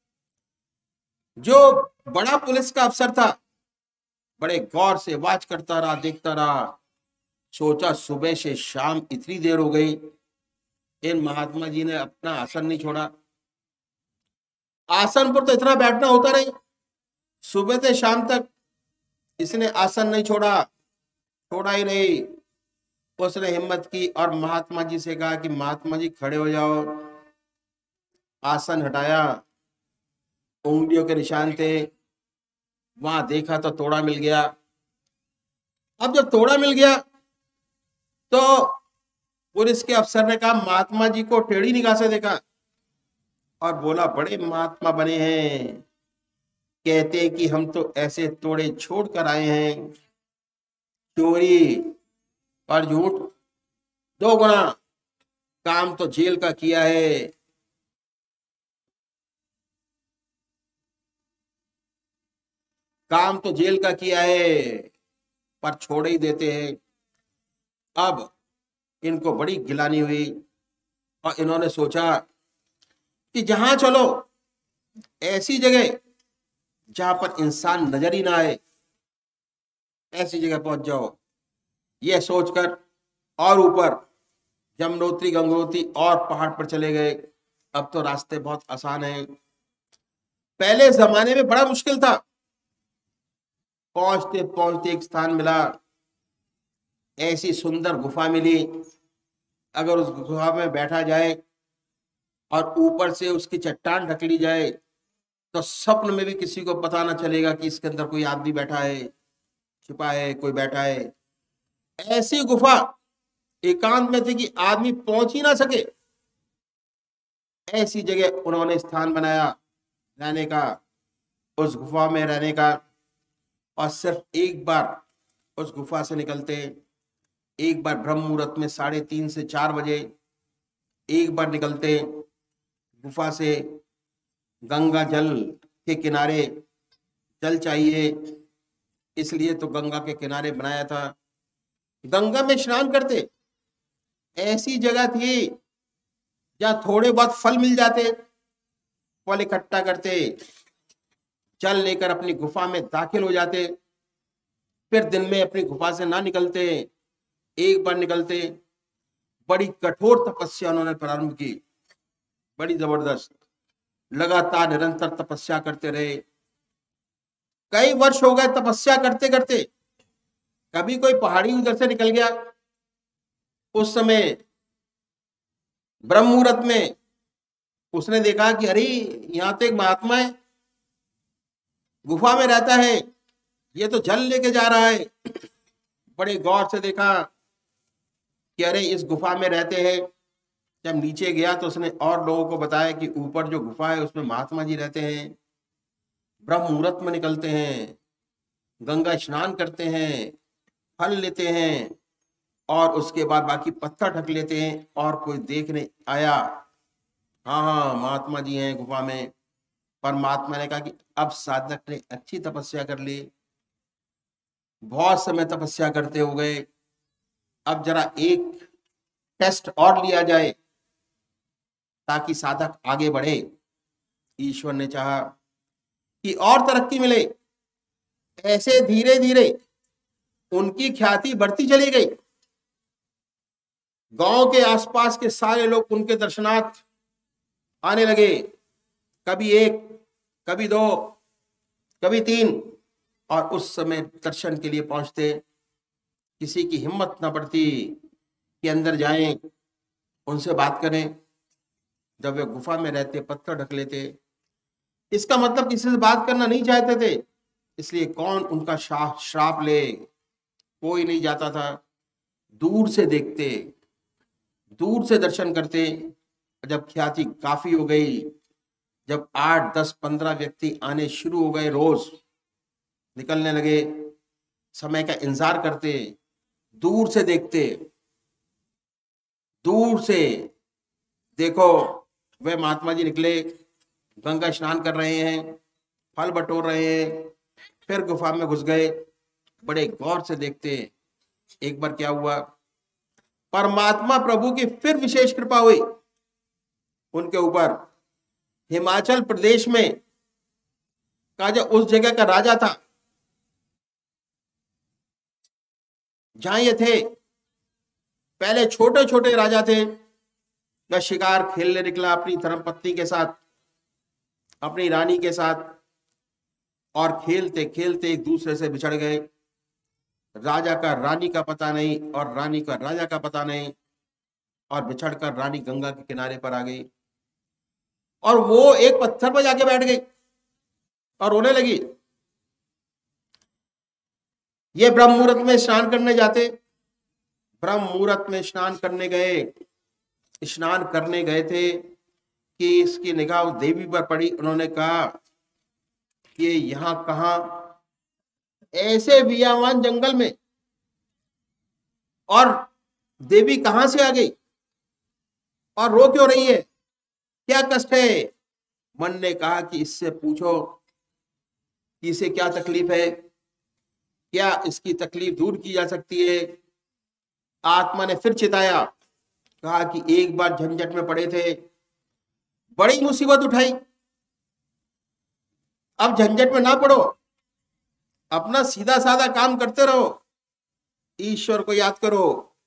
जो बड़ा पुलिस का अफसर था बड़े गौर से वाच करता रहा, देखता रहा। सोचा सुबह से शाम इतनी देर हो गई, इन महात्मा जी ने अपना आसन नहीं छोड़ा। आसन पर तो इतना बैठना होता नहीं, सुबह से शाम तक इसने आसन नहीं छोड़ा, छोड़ा ही नहीं। उसने हिम्मत की और महात्मा जी से कहा कि महात्मा जी खड़े हो जाओ। आसन हटाया, उंगलियों के निशान थे, वहां देखा तो तोड़ा मिल गया। अब जब तोड़ा मिल गया तो पुलिस के अफसर ने कहा महात्मा जी को टेढ़ी निगाह से देखा और बोला बड़े महात्मा बने हैं, कहते कि हम तो ऐसे तोड़े छोड़ कर आए हैं। चोरी और झूठ 2 गुना, काम तो जेल का किया है। काम तो जेल का किया है पर छोड़ ही देते हैं। अब इनको बड़ी गिलानी हुई और इन्होंने सोचा कि जहां चलो ऐसी जगह जहां पर इंसान नजर ही ना आए, ऐसी जगह पहुंच जाओ। यह सोचकर और ऊपर यमुनोत्री गंगोत्री और पहाड़ पर चले गए। अब तो रास्ते बहुत आसान हैं, पहले जमाने में बड़ा मुश्किल था। पहुंचते पहुंचते एक स्थान मिला, ऐसी सुंदर गुफा मिली। अगर उस गुफा में बैठा जाए और ऊपर से उसकी चट्टान ढक ली जाए तो स्वप्न में भी किसी को पता ना चलेगा कि इसके अंदर कोई आदमी बैठा है, छिपा है, कोई बैठा है। ऐसी गुफा एकांत में थी कि आदमी पहुंच ही ना सके। ऐसी जगह उन्होंने स्थान बनाया रहने का, उस गुफा में रहने का। और सिर्फ एक बार उस गुफा से निकलते, एक बार ब्रह्म मुहूर्त में 3:30 से 4 बजे एक बार निकलते गुफा से। गंगा जल के किनारे जल चाहिए, इसलिए तो गंगा के किनारे बनाया था। गंगा में स्नान करते। ऐसी जगह थी जहां थोड़े बहुत फल मिल जाते, फल इकट्ठा करते, जल लेकर अपनी गुफा में दाखिल हो जाते। फिर दिन में अपनी गुफा से ना निकलते, एक बार निकलते। बड़ी कठोर तपस्या उन्होंने प्रारंभ की, बड़ी जबरदस्त। लगातार निरंतर तपस्या करते रहे। कई वर्ष हो गए तपस्या करते करते। कभी कोई पहाड़ी उधर से निकल गया, उस समय ब्रह्म मुहूर्त में उसने देखा कि अरे यहाँ तो एक महात्मा है, गुफा में रहता है, ये तो जल लेके जा रहा है। बड़े गौर से देखा कि अरे इस गुफा में रहते हैं। जब नीचे गया तो उसने और लोगों को बताया कि ऊपर जो गुफा है उसमें महात्मा जी रहते हैं, ब्रह्म मुहूर्त में निकलते हैं, गंगा स्नान करते हैं, फल लेते हैं और उसके बाद बाकी पत्थर ढक लेते हैं और कोई देखने आया, हाँ हाँ महात्मा जी हैं गुफा में। परमात्मा ने कहा कि अब साधक ने अच्छी तपस्या कर ली, बहुत समय तपस्या करते हो गए, अब जरा एक टेस्ट और लिया जाए। ताकि साधक आगे बढ़े। ईश्वर ने चाहा कि और तरक्की मिले। ऐसे धीरे धीरे उनकी ख्याति बढ़ती चली गई। गांव के आसपास के सारे लोग उनके दर्शनार्थ आने लगे। कभी एक, कभी दो, कभी तीन, और उस समय दर्शन के लिए पहुंचते। किसी की हिम्मत न पड़ती कि अंदर जाएं, उनसे बात करें। जब वे गुफा में रहते पत्थर ढक लेते। इसका मतलब किसी से बात करना नहीं चाहते थे, इसलिए कौन उनका श्राप ले। कोई नहीं जाता था। दूर से देखते, दूर से दर्शन करते। जब ख्याति काफी हो गई, जब 8, 10, 15 व्यक्ति आने शुरू हो गए, रोज निकलने लगे, समय का इंतजार करते, दूर से देखते। दूर से देखो, वे महात्मा जी निकले, गंगा स्नान कर रहे हैं, फल बटोर रहे हैं, फिर गुफा में घुस गए। बड़े गौर से देखते। एक बार क्या हुआ, परमात्मा प्रभु की फिर विशेष कृपा हुई उनके ऊपर। हिमाचल प्रदेश में का जो उस जगह का राजा था, जहां ये थे, पहले छोटे छोटे राजा थे। वह शिकार खेलने निकला अपनी धर्मपत्नी के साथ, अपनी रानी के साथ, और खेलते खेलते एक दूसरे से बिछड़ गए। राजा का रानी का पता नहीं और रानी का राजा का पता नहीं, और बिछड़कर रानी गंगा के किनारे पर आ गई और वो एक पत्थर पर जाके बैठ गई और रोने लगी। ये ब्रह्म मुहूर्त में स्नान करने जाते, ब्रह्म मुहूर्त में स्नान करने गए थे कि इसकी निगाह देवी पर पड़ी। उन्होंने कहा कि यहां कहां, ऐसे वियावान जंगल में, और देवी कहां से आ गई और रो क्यों रही है, क्या कष्ट है? मन ने कहा कि इससे पूछो कि इसे क्या तकलीफ है, क्या इसकी तकलीफ दूर की जा सकती है। आत्मा ने फिर चिताया, कहा कि एक बार झंझट में पड़े थे, बड़ी मुसीबत उठाई, अब झंझट में ना पड़ो, अपना सीधा साधा काम करते रहो, ईश्वर को याद करो।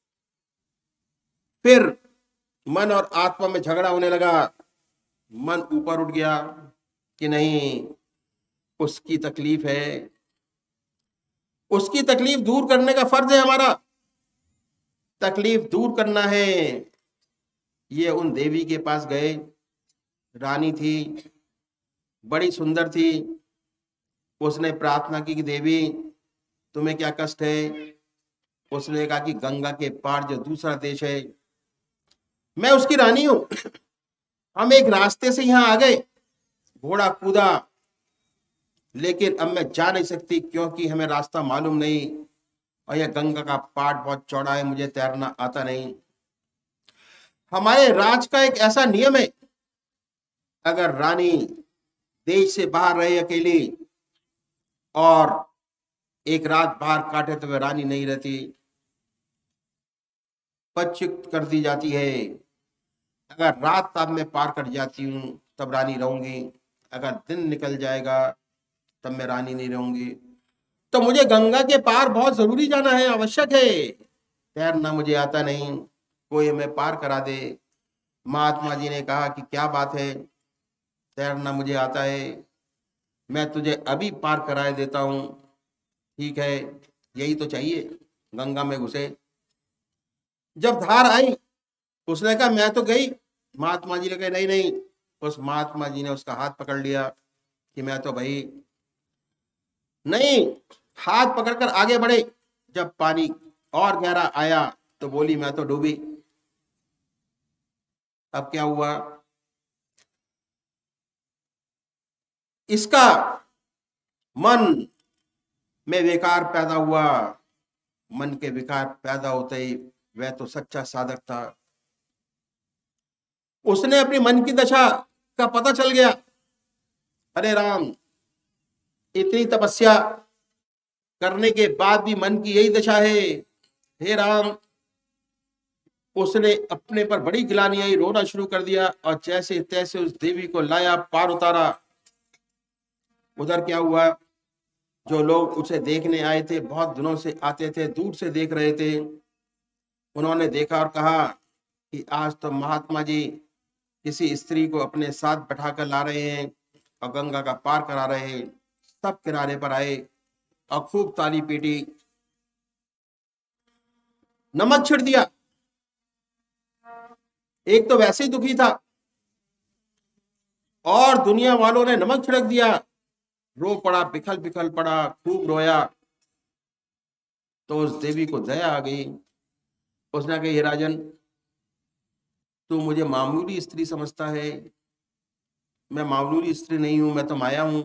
फिर मन और आत्मा में झगड़ा होने लगा। मन ऊपर उठ गया कि नहीं, उसकी तकलीफ है, उसकी तकलीफ दूर करने का फर्ज है हमारा, तकलीफ दूर करना है। ये उन देवी के पास गए। रानी थी, बड़ी सुंदर थी। उसने प्रार्थना की कि देवी तुम्हें क्या कष्ट है? उसने कहा कि गंगा के पार जो दूसरा देश है, मैं उसकी रानी हूं। हम एक रास्ते से यहां आ गए, घोड़ा कूदा, लेकिन अब मैं जा नहीं सकती क्योंकि हमें रास्ता मालूम नहीं, और यह गंगा का पार बहुत चौड़ा है, मुझे तैरना आता नहीं। हमारे राज का एक ऐसा नियम है, अगर रानी देश से बाहर रहे अकेली और एक रात बाहर काटे तो वह रानी नहीं रहती, पदच्युत कर दी जाती है। अगर रात तब मैं पार कर जाती हूँ तब रानी रहूंगी, अगर दिन निकल जाएगा तब मैं रानी नहीं रहूंगी। तो मुझे गंगा के पार बहुत जरूरी जाना है, आवश्यक है। तैरना मुझे आता नहीं, कोई हमें पार करा दे। महात्मा जी ने कहा कि क्या बात है, तैरना मुझे आता है, मैं तुझे अभी पार कराए देता हूँ। ठीक है, यही तो चाहिए। गंगा में घुसे। जब धार आई, उसने कहा मैं तो गई। महात्मा जी ने कहा नहीं नहीं। उस महात्मा जी ने उसका हाथ पकड़ लिया कि मैं तो भाई नहीं। हाथ पकड़कर आगे बढ़े। जब पानी और गहरा आया तो बोली मैं तो डूबी। अब क्या हुआ, इसका मन में विकार पैदा हुआ। मन के विकार पैदा होते ही वह तो सच्चा साधक था। उसने अपनी मन की दशा का पता चल गया। अरे राम, इतनी तपस्या करने के बाद भी मन की यही दशा है। हे राम, उसने अपने पर बड़ी गिलानी आई, रोना शुरू कर दिया और जैसे तैसे उस देवी को लाया, पार उतारा। उधर क्या हुआ, जो लोग उसे देखने आए थे, बहुत दिनों से आते थे, दूर से देख रहे थे, उन्होंने देखा और कहा कि आज तो महात्मा जी किसी स्त्री को अपने साथ बैठाकर ला रहे हैं और गंगा का पार करा रहे हैं। सब किनारे पर आए और खूब ताली पीटी, नमक छिड़ दिया। एक तो वैसे ही दुखी था और दुनिया वालों ने नमक छिड़क दिया, रो पड़ा, बिखल बिखल पड़ा, खूब रोया। तो उस देवी को दया आ गई। उसने कहा, हे राजन, तू मुझे मामूली स्त्री समझता है, मैं मामूली स्त्री नहीं हूं, मैं तो माया हूं।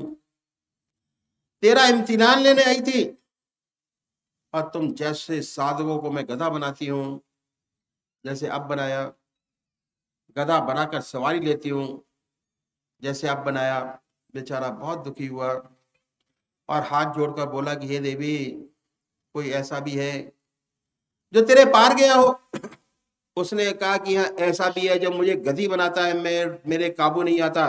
तेरा इम्तिहान लेने आई थी और तुम जैसे साधकों को मैं गधा बनाती हूं, जैसे अब बनाया, गधा बनाकर सवारी लेती हूं, जैसे अब बनाया। बेचारा बहुत दुखी हुआ और हाथ जोड़कर बोला कि हे देवी, कोई ऐसा भी है जो तेरे पार गया हो? उसने कहा कि हाँ, ऐसा भी है जो मुझे गधी बनाता है, मेरे काबू नहीं आता।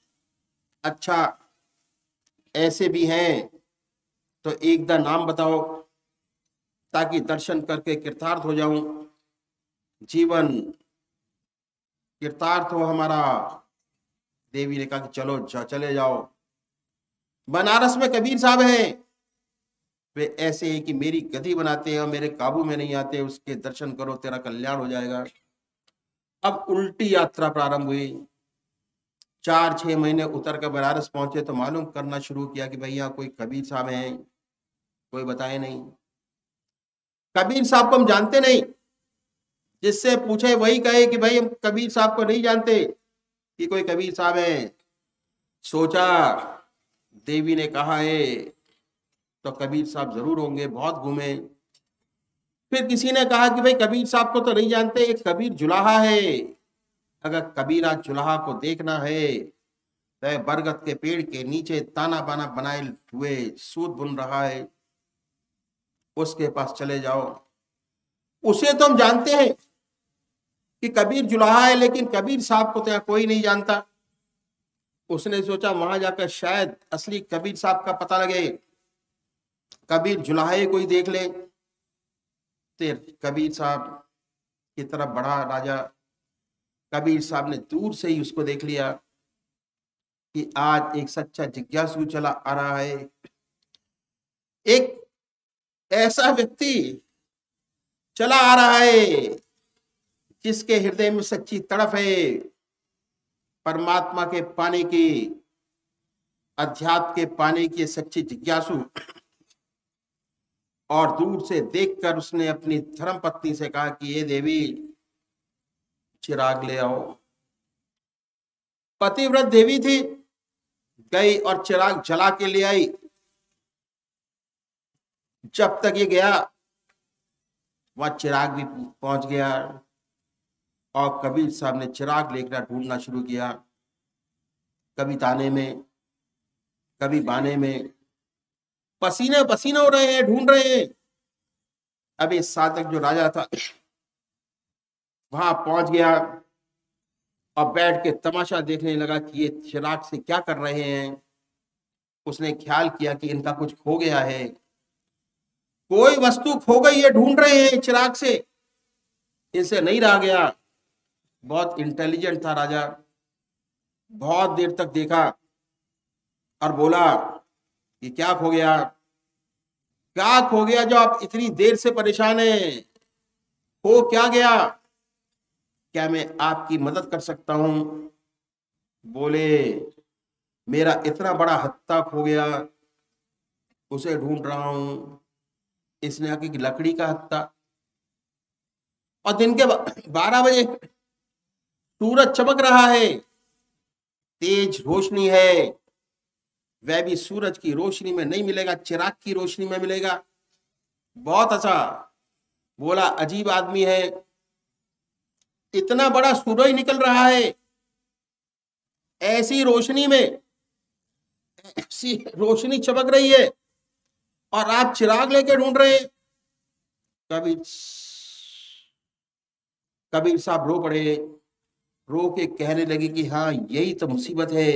अच्छा, ऐसे भी हैं तो एक दा नाम बताओ ताकि दर्शन करके कृतार्थ हो जाऊं, जीवन कृतार्थ हो हमारा। देवी ने कहा कि चलो चले जाओ। बनारस में कबीर साहब हैं, वे ऐसे हैं कि मेरी गति बनाते हैं और मेरे काबू में नहीं आते, उसके दर्शन करो, तेरा कल्याण हो जाएगा। अब उल्टी यात्रा प्रारंभ हुई। 4-6 महीने उतर कर बनारस पहुंचे तो मालूम करना शुरू किया कि भैया कोई कबीर साहब हैं, कोई बताए नहीं। कबीर साहब को हम जानते नहीं, जिससे पूछे वही कहे कि भाई हम कबीर साहब को नहीं जानते कि कोई कबीर साहब है। सोचा, देवी ने कहा है तो कबीर साहब जरूर होंगे, बहुत घूमे। फिर किसी ने कहा कि भाई कबीर साहब को तो नहीं जानते, एक कबीर जुलाहा है, अगर कबीरा जुलाहा को देखना है तो बरगद के पेड़ के नीचे ताना बाना बनाए हुए सूत बुन रहा है, उसके पास चले जाओ। उसे तो हम जानते हैं कि कबीर जुलाहा है, लेकिन कबीर साहब को तो यहाँ कोई नहीं जानता। उसने सोचा वहां जाकर शायद असली कबीर साहब का पता लगे, कबीर जुलाहे कोई देख ले। तो कबीर साहब की तरफ बढ़ा राजा। कबीर साहब ने दूर से ही उसको देख लिया कि आज एक सच्चा जिज्ञासु चला आ रहा है, एक ऐसा व्यक्ति चला आ रहा है जिसके हृदय में सच्ची तड़प है परमात्मा के पाने की, अध्यात्म के पाने की, सच्ची जिज्ञासु। और दूर से देखकर उसने अपनी धर्म पत्नी से कहा कि ये देवी, चिराग ले आओ। पतिव्रत देवी थी, गई और चिराग जला के ले आई। जब तक ये गया वहां चिराग भी पहुंच गया और कबीर साहब ने चिराग लेकर ढूंढना शुरू किया, कभी ताने में, कभी बाने में, पसीने पसीने हो रहे हैं, ढूंढ रहे हैं। अभी साधक जो राजा था वहां पहुंच गया और बैठ के तमाशा देखने लगा कि ये चिराग से क्या कर रहे हैं। उसने ख्याल किया कि इनका कुछ खो गया है, कोई वस्तु खो गई है, ढूंढ रहे हैं चिराग से, इनसे नहीं रहा गया। बहुत इंटेलिजेंट था राजा, बहुत देर तक देखा और बोला कि क्या खो गया, क्या खो गया जो आप इतनी देर से परेशान हैं? हो क्या गया? क्या मैं आपकी मदद कर सकता हूं? बोले, मेरा इतना बड़ा हत्था खो गया, उसे ढूंढ रहा हूं। इसने कहा कि लकड़ी का हत्था। और दिन के 12 बजे सूरज चमक रहा है, तेज रोशनी है, वह भी सूरज की रोशनी में नहीं मिलेगा, चिराग की रोशनी में मिलेगा। बहुत अच्छा। बोला, अजीब आदमी है, इतना बड़ा सूरज निकल रहा है, ऐसी रोशनी में ऐसी रोशनी चमक रही है और आप चिराग लेके ढूंढ रहे हैं। कभी कबीर साहब रो पड़े, रो के कहने लगे कि हाँ यही तो मुसीबत है।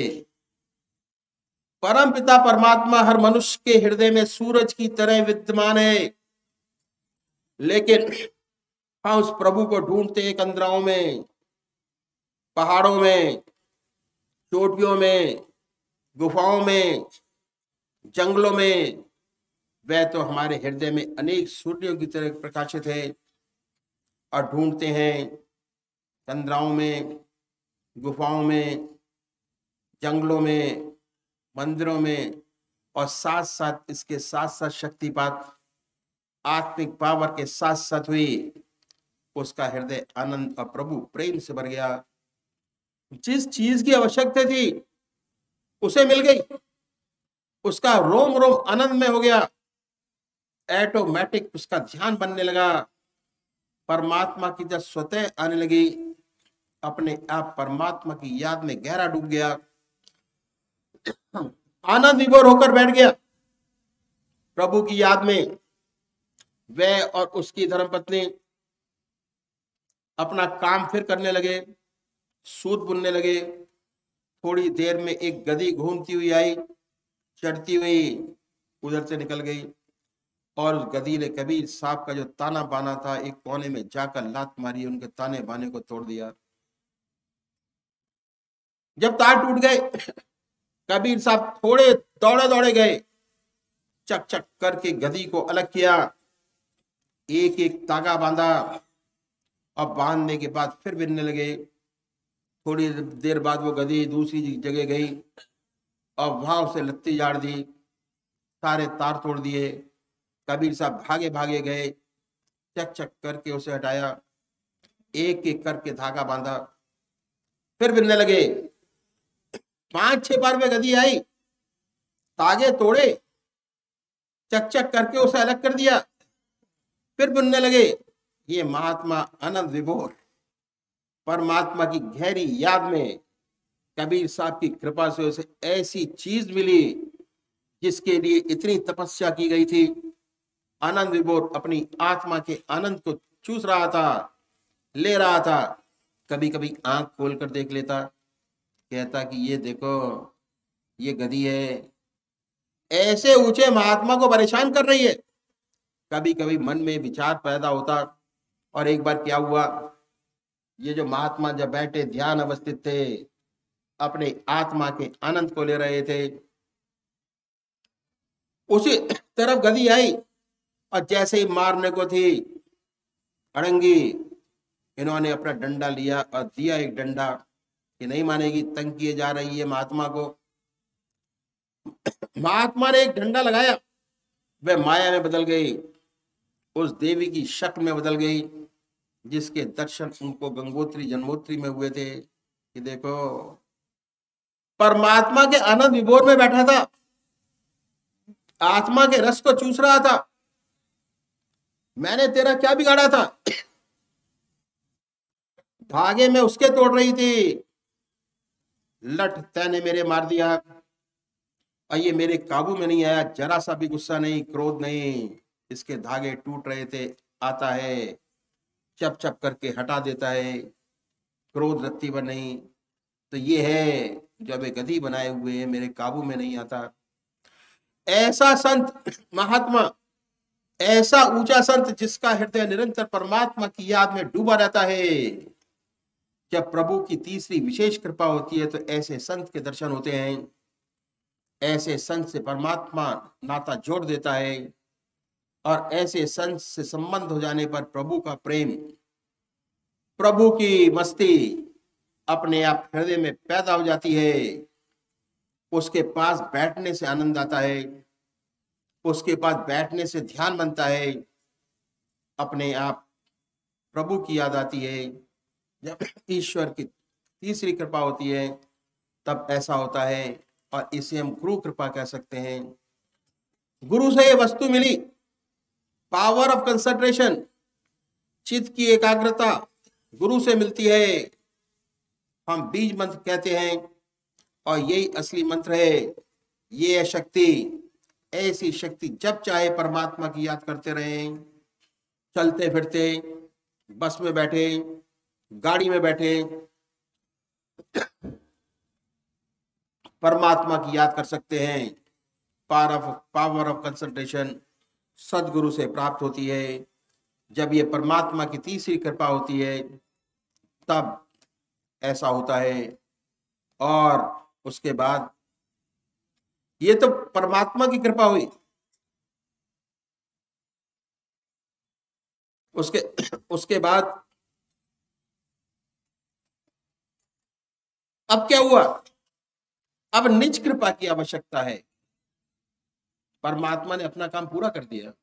परम पिता परमात्मा हर मनुष्य के हृदय में सूरज की तरह विद्यमान है, लेकिन हाँ उस प्रभु को ढूंढते हैं कंदराओं में, पहाड़ों में, चोटियों में, गुफाओं में, जंगलों में। वह तो हमारे हृदय में अनेक सूर्यों की तरह प्रकाशित है, और ढूंढते हैं कंदराओं में, गुफाओं में, जंगलों में, मंदिरों में, और साथ साथ इसके साथ साथ शक्तिपात आत्मिक पावर के साथ साथ हुई। उसका हृदय आनंद और प्रभु प्रेम से भर गया। जिस चीज की आवश्यकता थी उसे मिल गई, उसका रोम रोम आनंद में हो गया। ऑटोमेटिक उसका ध्यान बनने लगा, परमात्मा की जब स्वतः आने लगी, अपने आप परमात्मा की याद में गहरा डूब गया, आनंद विभोर होकर बैठ गया प्रभु की याद में। वह और उसकी धर्मपत्नी अपना काम फिर करने लगे, सूत बुनने लगे। थोड़ी देर में एक गधी घूमती हुई आई, चढ़ती हुई उधर से निकल गई, और उस गधी ने कबीर साहब का जो ताना बाना था एक कोने में जाकर लात मारी, उनके ताने बाने को तोड़ दिया। जब तार टूट गए, कबीर साहब थोड़े दौड़े दौड़े गए, चक चक करके गधी को अलग किया, एक एक तागा बांधा, और बांधने के बाद फिर बिनने लगे। थोड़ी देर बाद वो गधी दूसरी जगह गई और वहां उसे लत्ती झाड़ दी, सारे तार तोड़ दिए। कबीर साहब भागे भागे गए, चक चक करके उसे हटाया, एक एक करके धागा बांधा, फिर बिनने लगे। 5-6 बार में गधी आई, तागे तोड़े, चक चक करके उसे अलग कर दिया, फिर बुनने लगे। ये महात्मा आनंद विभोर परमात्मा की गहरी याद में कबीर साहब की कृपा से उसे ऐसी चीज मिली जिसके लिए इतनी तपस्या की गई थी। आनंद विभोर अपनी आत्मा के आनंद को चूस रहा था, ले रहा था। कभी कभी आंख खोल कर देख लेता, कहता कि ये देखो ये गधी है, ऐसे ऊंचे महात्मा को परेशान कर रही है। कभी कभी मन में विचार पैदा होता। और एक बार क्या हुआ, ये जो महात्मा जब बैठे ध्यान अवस्थित थे, अपने आत्मा के आनंद को ले रहे थे, उसी तरफ गधी आई और जैसे ही मारने को थी अड़ंगी, इन्होंने अपना डंडा लिया और दिया एक डंडा कि नहीं मानेगी, तंग किए जा रही है महात्मा को। महात्मा ने एक डंडा लगाया, वह माया में बदल गई, उस देवी की शक्ल में बदल गई जिसके दर्शन उनको गंगोत्री जन्मोत्री में हुए थे। कि देखो परमात्मा के आनंद विभोर में बैठा था, आत्मा के रस को चूस रहा था, मैंने तेरा क्या बिगाड़ा था। धागे में उसके तोड़ रही थी, लठ तैने मेरे मार दिया, और ये मेरे काबू में नहीं आया। जरा सा भी गुस्सा नहीं, क्रोध नहीं, इसके धागे टूट रहे थे, आता है चप चप करके हटा देता है, क्रोध रत्ती पर नहीं। तो ये है जो अबे गधी बनाए हुए हैं, मेरे काबू में नहीं आता। ऐसा संत महात्मा, ऐसा ऊंचा संत जिसका हृदय निरंतर परमात्मा की याद में डूबा रहता है। जब प्रभु की तीसरी विशेष कृपा होती है तो ऐसे संत के दर्शन होते हैं। ऐसे संत से परमात्मा नाता जोड़ देता है, और ऐसे संत से संबंध हो जाने पर प्रभु का प्रेम, प्रभु की मस्ती अपने आप हृदय में पैदा हो जाती है। उसके पास बैठने से आनंद आता है, उसके पास बैठने से ध्यान बनता है, अपने आप प्रभु की याद आती है। जब ईश्वर की तीसरी कृपा होती है तब ऐसा होता है, और इसे हम गुरु कृपा कह सकते हैं। गुरु से ये वस्तु मिली, पावर ऑफ कंसंट्रेशन, चित्त की एकाग्रता गुरु से मिलती है। हम बीज मंत्र कहते हैं, और यही असली मंत्र है। ये है शक्ति, ऐसी शक्ति जब चाहे परमात्मा की याद करते रहें, चलते फिरते, बस में बैठे, गाड़ी में बैठे परमात्मा की याद कर सकते हैं। पावर ऑफ कंसंट्रेशन सदगुरु से प्राप्त होती है। जब ये परमात्मा की तीसरी कृपा होती है तब ऐसा होता है। और उसके बाद ये तो परमात्मा की कृपा हुई। उसके बाद अब क्या हुआ? अब निज कृपा की आवश्यकता है। परमात्मा ने अपना काम पूरा कर दिया।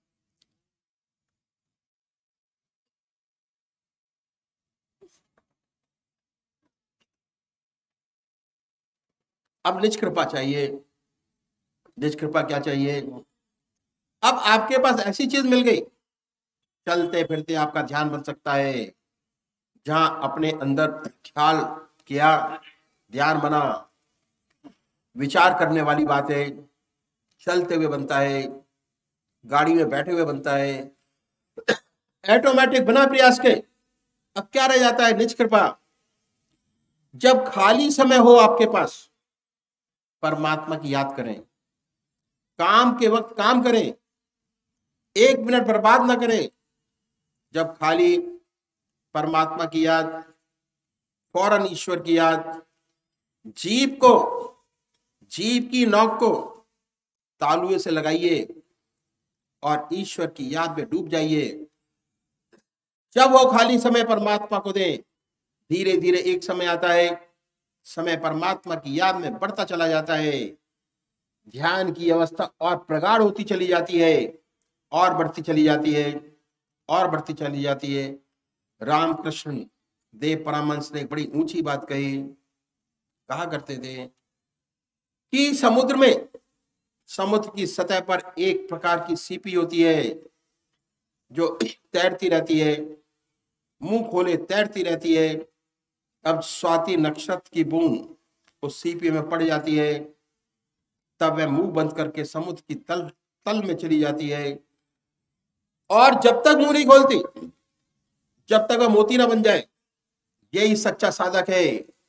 अब निज कृपा चाहिए। निज कृपा क्या चाहिए? अब आपके पास ऐसी चीज मिल गई, चलते फिरते आपका ध्यान बन सकता है। जहां अपने अंदर ख्याल किया, ध्यान बना, विचार करने वाली बात है, चलते हुए बनता है, गाड़ी में बैठे हुए बनता है, ऑटोमेटिक बिना प्रयास के। अब क्या रह जाता है? निज कृपा। जब खाली समय हो आपके पास, परमात्मा की याद करें। काम के वक्त काम करें, 1 मिनट बर्बाद ना करें। जब खाली, परमात्मा की याद, फौरन ईश्वर की याद। जीभ की नोक को तालुए से लगाइए और ईश्वर की याद में डूब जाइए। जब वो खाली समय परमात्मा को दें, धीरे धीरे एक समय आता है, समय परमात्मा की याद में बढ़ता चला जाता है। ध्यान की अवस्था और प्रगाढ़ होती चली जाती है, और बढ़ती चली जाती है, और बढ़ती चली जाती है। रामकृष्ण देव परमहंस ने एक बड़ी ऊंची बात कही। कहा करते थे कि समुद्र की सतह पर एक प्रकार की सीपी होती है जो तैरती रहती है, मुंह खोले तैरती रहती है। अब स्वाति नक्षत्र की बूंद उस सीपी में पड़ जाती है, तब वह मुंह बंद करके समुद्र की तल में चली जाती है। और जब तक मुंह नहीं खोलती, जब तक वह मोती ना बन जाए। यही सच्चा साधक है।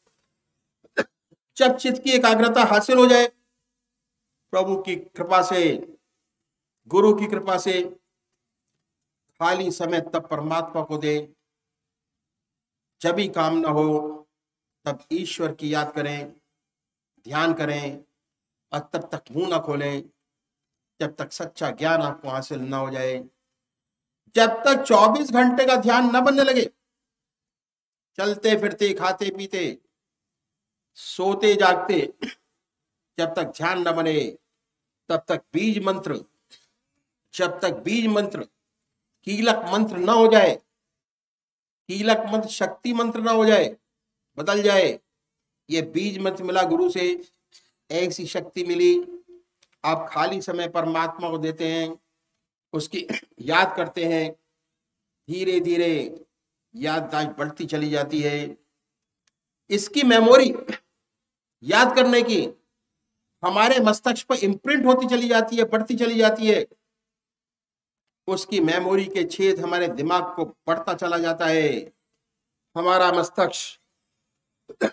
जब चित्त की एकाग्रता हासिल हो जाए, प्रभु की कृपा से, गुरु की कृपा से, खाली समय तब परमात्मा को दे। जब भी काम ना हो तब ईश्वर की याद करें, ध्यान करें, और तब तक मुंह ना खोलें जब तक सच्चा ज्ञान आपको हासिल ना हो जाए। जब तक 24 घंटे का ध्यान न बनने लगे, चलते फिरते, खाते पीते, सोते जागते, जब तक ध्यान न बने, तब तक बीज मंत्र, जब तक बीज मंत्र कीलक मंत्र न हो जाए, कीलक मंत्र शक्ति मंत्र न हो जाए, बदल जाए। ये बीज मंत्र मिला गुरु से, ऐसी शक्ति मिली। आप खाली समय परमात्मा को देते हैं, उसकी याद करते हैं, धीरे धीरे याददाश्त बढ़ती चली जाती है। इसकी मेमोरी याद करने की हमारे मस्तिष्क पर इम्प्रिंट होती चली जाती है, बढ़ती चली जाती है। उसकी मेमोरी के छेद हमारे दिमाग को बढ़ता चला जाता है। हमारा मस्तिष्क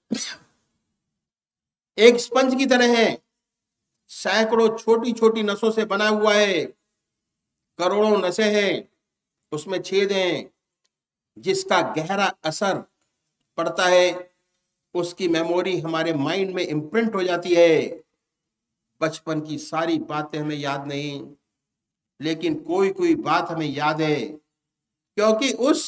एक स्पंज की तरह है, सैकड़ों छोटी छोटी नसों से बना हुआ है, करोड़ों नसें हैं, उसमें छेद हैं, जिसका गहरा असर पड़ता है। उसकी मेमोरी हमारे माइंड में इम्प्रिंट हो जाती है। बचपन की सारी बातें हमें याद नहीं, लेकिन कोई कोई बात हमें याद है, क्योंकि उस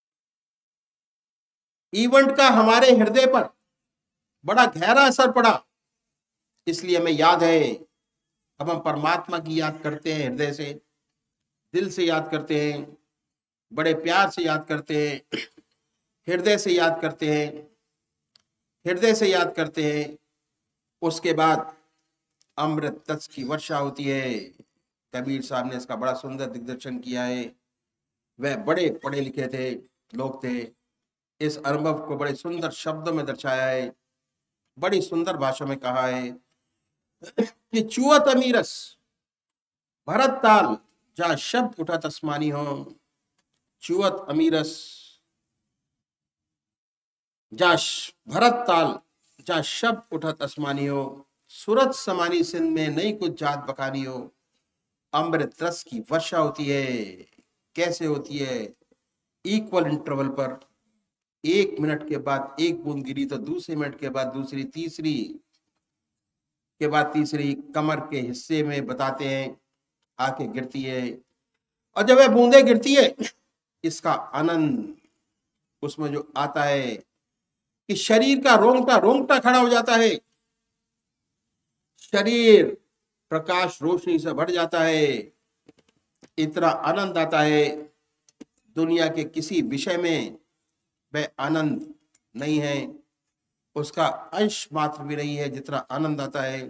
इवेंट का हमारे हृदय पर बड़ा गहरा असर पड़ा, इसलिए हमें याद है। अब हम परमात्मा की याद करते हैं, हृदय से, दिल से याद करते हैं, बड़े प्यार से याद करते हैं, हृदय से याद करते हैं, हृदय से याद करते हैं। उसके बाद अमृत तत्व की वर्षा होती है। कबीर साहब ने इसका बड़ा सुंदर दिग्दर्शन किया है। वह बड़े पढ़े लिखे थे, लोग थे। इस अनुभव को बड़े सुंदर शब्दों में दर्शाया है, बड़ी सुंदर भाषा में कहा है कि चुअत अमीरस भरत ताल जहाँ शब्द उठा तस्मानी हो। चुअत अमीरस जा भरत ताल जा शब्द उठत आसमानी हो, सूरत समानी सिंध में नहीं कुछ जात बकानी हो। अमृत रस की वर्षा होती है। कैसे होती है? इक्वल इंटरवल पर, 1 मिनट के बाद एक बूंद गिरी तो दूसरे मिनट के बाद दूसरी, तीसरी के बाद तीसरी, कमर के हिस्से में बताते हैं आके गिरती है। और जब वह बूंदे गिरती है, इसका आनंद उसमें जो आता है कि शरीर का रोंगटा रोंगटा खड़ा हो जाता है, शरीर प्रकाश रोशनी से भर जाता है, इतना आनंद आता है। दुनिया के किसी विषय में वह आनंद नहीं है, उसका अंश मात्र भी नहीं है जितना आनंद आता है।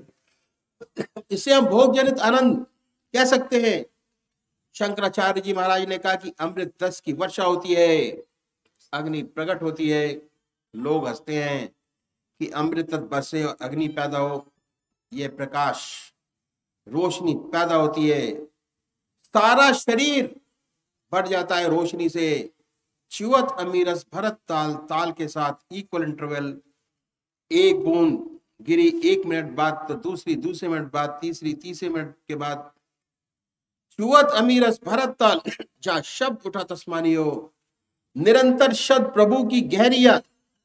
इसे हम भोग जनित आनंद कह सकते हैं। शंकराचार्य जी महाराज ने कहा कि अमृत रस की वर्षा होती है, अग्नि प्रकट होती है। लोग हंसते हैं कि अमृत बरसे और अग्नि पैदा हो, ये प्रकाश रोशनी पैदा होती है, सारा शरीर बढ़ जाता है रोशनी से। च्युत अमीरस भरत ताल, ताल के साथ इक्वल इंटरवल, एक बूंद गिरी 1 मिनट बाद तो दूसरी, दूसरे मिनट बाद तीसरी, तीसरे मिनट के बाद। च्युत अमीरस भरत ताल जा शब्द उठा तस्मानी हो, निरंतर शब्द प्रभु की गहरी याद।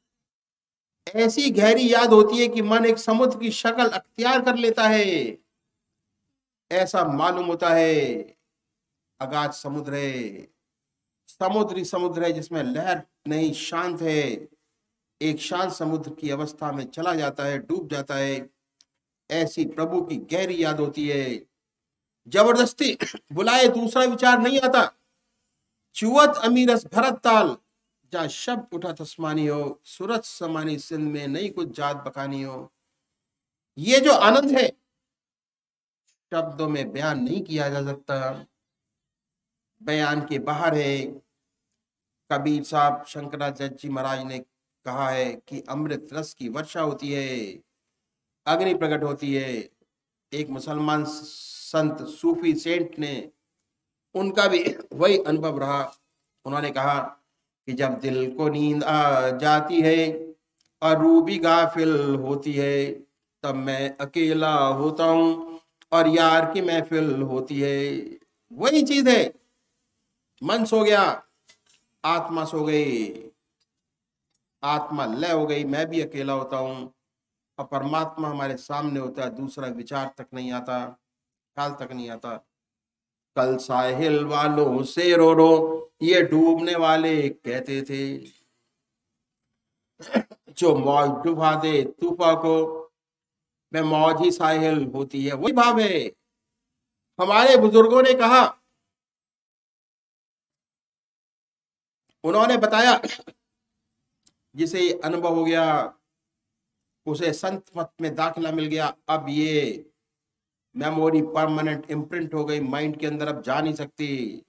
ऐसी गहरी याद होती है कि मन एक समुद्र की शक्ल अख्तियार कर लेता है। ऐसा मालूम होता है अगाध समुद्र है, समुद्री समुद्र है जिसमें लहर नहीं, शांत है। एक शांत समुद्र की अवस्था में चला जाता है, डूब जाता है। ऐसी प्रभु की गहरी याद होती है। जबरदस्ती बुलाए दूसरा विचार नहीं आता। चुवत अमीरस भरत ताल जा शब्द उठा तस्मानी हो, सूरत समानी सिंध में नहीं कुछ जात बकानी हो। ये जो आनंद है शब्दों में बयान नहीं किया जा सकता, बयान के बाहर है। कबीर साहब शंकराचार्य जी महाराज ने कहा है कि अमृत रस की वर्षा होती है, अग्नि प्रकट होती है। एक मुसलमान संत सूफी सेंट ने, उनका भी वही अनुभव रहा। उन्होंने कहा कि जब दिल को नींद आ जाती है और रूह भी गाफिल होती है, तब मैं अकेला होता हूँ और यार की महफिल होती है। वही चीज है, मन सो गया, आत्मा सो गई, आत्मा लय हो गई, मैं भी अकेला होता हूँ और परमात्मा हमारे सामने होता है। दूसरा विचार तक नहीं आता, ख्याल तक नहीं आता। कल साहिल वालों से रो रो ये डूबने वाले कहते थे, जो मौज डुबा दे तूफा को मैं मौज ही साहिल होती है। वही भाव है। हमारे बुजुर्गों ने कहा, उन्होंने बताया, जिसे अनुभव हो गया उसे संत मत में दाखिला मिल गया। अब ये मेमोरी परमानेंट इम्प्रिंट हो गई माइंड के अंदर, अब जा नहीं सकती।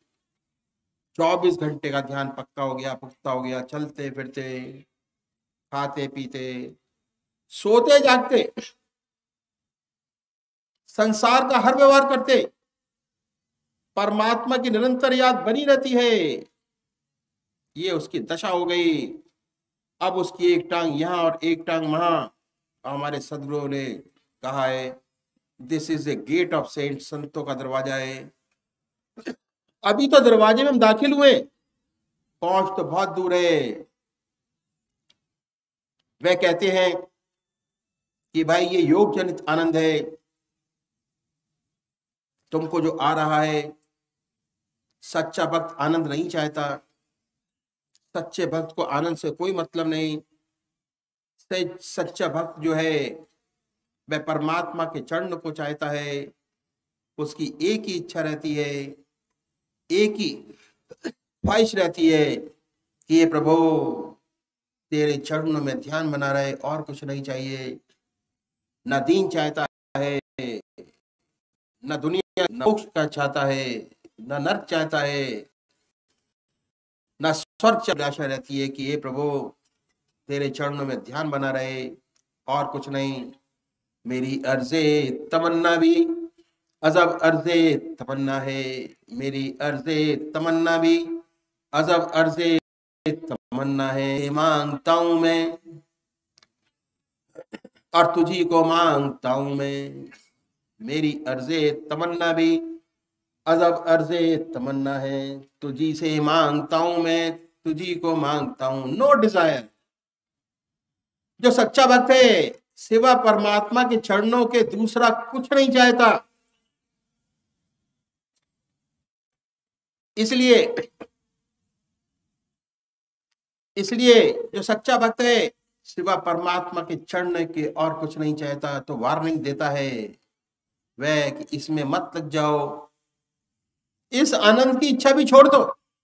24 घंटे का ध्यान पक्का हो गया, पुख्ता हो गया। चलते फिरते, खाते पीते, सोते जागते, संसार का हर व्यवहार करते, परमात्मा की निरंतर याद बनी रहती है। ये उसकी दशा हो गई। अब उसकी एक टांग यहाँ और एक टांग वहां। हमारे सदगुरुओं ने कहा है, this is a gate of saint, संतों का दरवाजा है। अभी तो दरवाजे में हम दाखिल हुए, पहुंच तो बहुत दूर है। वे कहते हैं कि भाई ये योग जनित आनंद है, तुमको जो आ रहा है। सच्चा भक्त आनंद नहीं चाहता, सच्चे भक्त को आनंद से कोई मतलब नहीं। सच्चा भक्त जो है वह परमात्मा के चरण को चाहता है। उसकी एक ही इच्छा रहती है, एक ही ख्वाहिश रहती है कि ये प्रभु तेरे चरणों में ध्यान बना रहे, और कुछ नहीं चाहिए। न दीन चाहता है, न दुनिया, न मोक्ष का चाहता है, न नरक चाहता है, न स्वर्ग की आशा रहती है कि ये प्रभु तेरे चरणों में ध्यान बना रहे, और कुछ नहीं। मेरी अर्ज़े तमन्ना भी अजब अर्ज़े तमन्ना है, मेरी अर्ज़े तमन्ना भी अजब अर्ज़े तमन्ना तमन्ना है मांगता हूं मैं, और तुझी को मांगता हूं मैं। मेरी अर्जे तमन्ना भी अजब अर्जे तमन्ना है, तुझी से मांगता हूं मैं, तुझी को मांगता हूं। No desire. जो सच्चा भक्त है सिवा परमात्मा के चरणों के दूसरा कुछ नहीं चाहता। इसलिए इसलिए जो सच्चा भक्त है सिवा परमात्मा के चरण के और कुछ नहीं चाहता। तो वार्निंग देता है वह कि इसमें मत लग जाओ, इस आनंद की इच्छा भी छोड़ दो।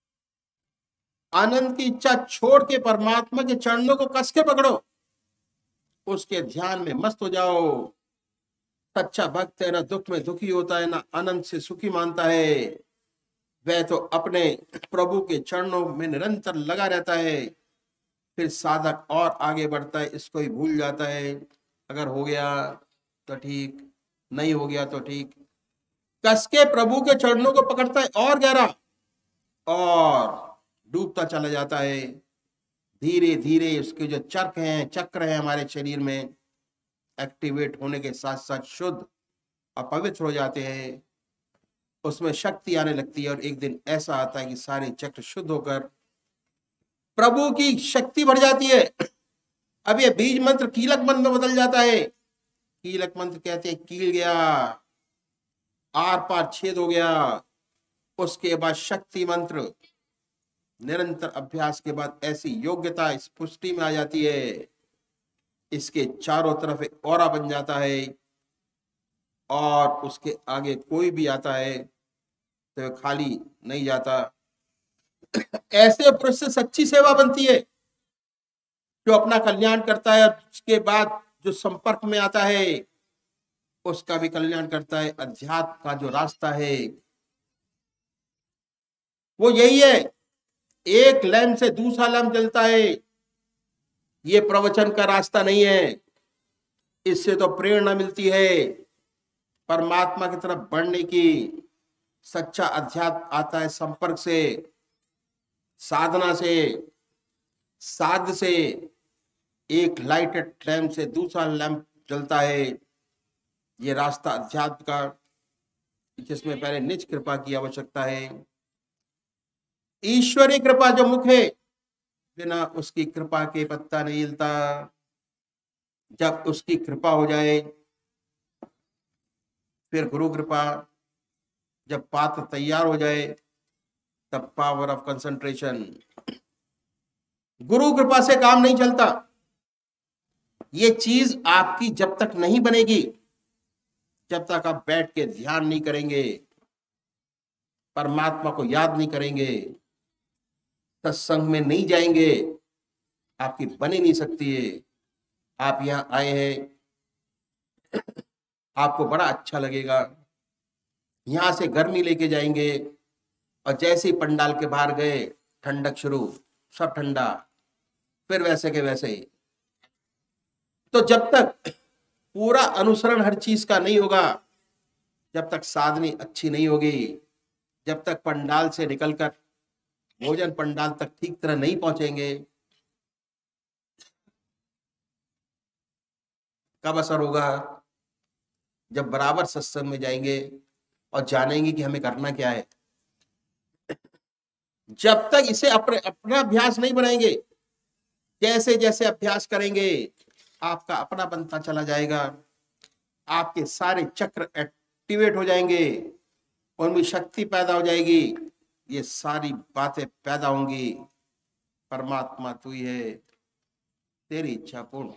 आनंद की इच्छा छोड़ के परमात्मा के चरणों को कस के पकड़ो, उसके ध्यान में मस्त हो जाओ। सच्चा भक्त है ना दुख में दुखी होता है ना आनंद से सुखी मानता है। वह तो अपने प्रभु के चरणों में निरंतर लगा रहता है। फिर साधक और आगे बढ़ता है, इसको ही भूल जाता है। अगर हो गया तो ठीक, नहीं हो गया तो ठीक। कस के प्रभु के चरणों को पकड़ता है और गहरा, और डूबता चला जाता है। धीरे धीरे उसके जो चक्र हैं हमारे शरीर में एक्टिवेट होने के साथ साथ शुद्ध और पवित्र हो जाते हैं। उसमें शक्ति आने लगती है, और एक दिन ऐसा आता है कि सारे चक्र शुद्ध होकर प्रभु की शक्ति बढ़ जाती है। अब ये बीज मंत्र कीलक मंत्र में बदल जाता है। कीलक मंत्र कहते हैं कील गया, आर पार छेद हो गया। उसके बाद शक्ति मंत्र, निरंतर अभ्यास के बाद ऐसी योग्यता इस पुष्टि में आ जाती है, इसके चारों तरफ एक औरा बन जाता है, और उसके आगे कोई भी आता है तो खाली नहीं जाता। ऐसे पुरुष से सच्ची सेवा बनती है जो अपना कल्याण करता है, और उसके बाद जो संपर्क में आता है उसका भी कल्याण करता है। अध्यात्म का जो रास्ता है वो यही है, एक लैंप से दूसरा लैंप जलता है। ये प्रवचन का रास्ता नहीं है। इससे तो प्रेरणा मिलती है परमात्मा की तरफ बढ़ने की। सच्चा अध्यात्म आता है संपर्क से, साधना से, साध से। एक लाइटेड लैंप से दूसरा लैंप जलता है। ये रास्ता अध्यात्म का, जिसमें पहले निज कृपा की आवश्यकता है। ईश्वरीय कृपा जो मुख है, बिना उसकी कृपा के पत्ता नहीं हिलता। जब उसकी कृपा हो जाए फिर गुरु कृपा। जब पात्र तैयार हो जाए तब पावर ऑफ कंसंट्रेशन। गुरु कृपा से काम नहीं चलता। ये चीज आपकी जब तक नहीं बनेगी, जब तक आप बैठ के ध्यान नहीं करेंगे, परमात्मा को याद नहीं करेंगे, सत्संग में नहीं जाएंगे, आपकी बन ही नहीं सकती है। आप यहाँ आए हैं, आपको बड़ा अच्छा लगेगा। यहां से गर्मी लेके जाएंगे, और जैसे ही पंडाल के बाहर गए ठंडक शुरू, सब ठंडा, फिर वैसे के वैसे ही। तो जब तक पूरा अनुसरण हर चीज का नहीं होगा, जब तक साधनी अच्छी नहीं होगी, जब तक पंडाल से निकलकर भोजन पंडाल तक ठीक तरह नहीं पहुंचेंगे, कब असर होगा? जब बराबर सत्संग में जाएंगे और जानेंगे कि हमें करना क्या है। जब तक इसे अपना अभ्यास नहीं बनाएंगे, जैसे जैसे अभ्यास करेंगे आपका अपना बनता चला जाएगा। आपके सारे चक्र एक्टिवेट हो जाएंगे, उनमें शक्ति पैदा हो जाएगी। ये सारी बातें पैदा होंगी। परमात्मा तू ही है, तेरी इच्छा पूर्ण।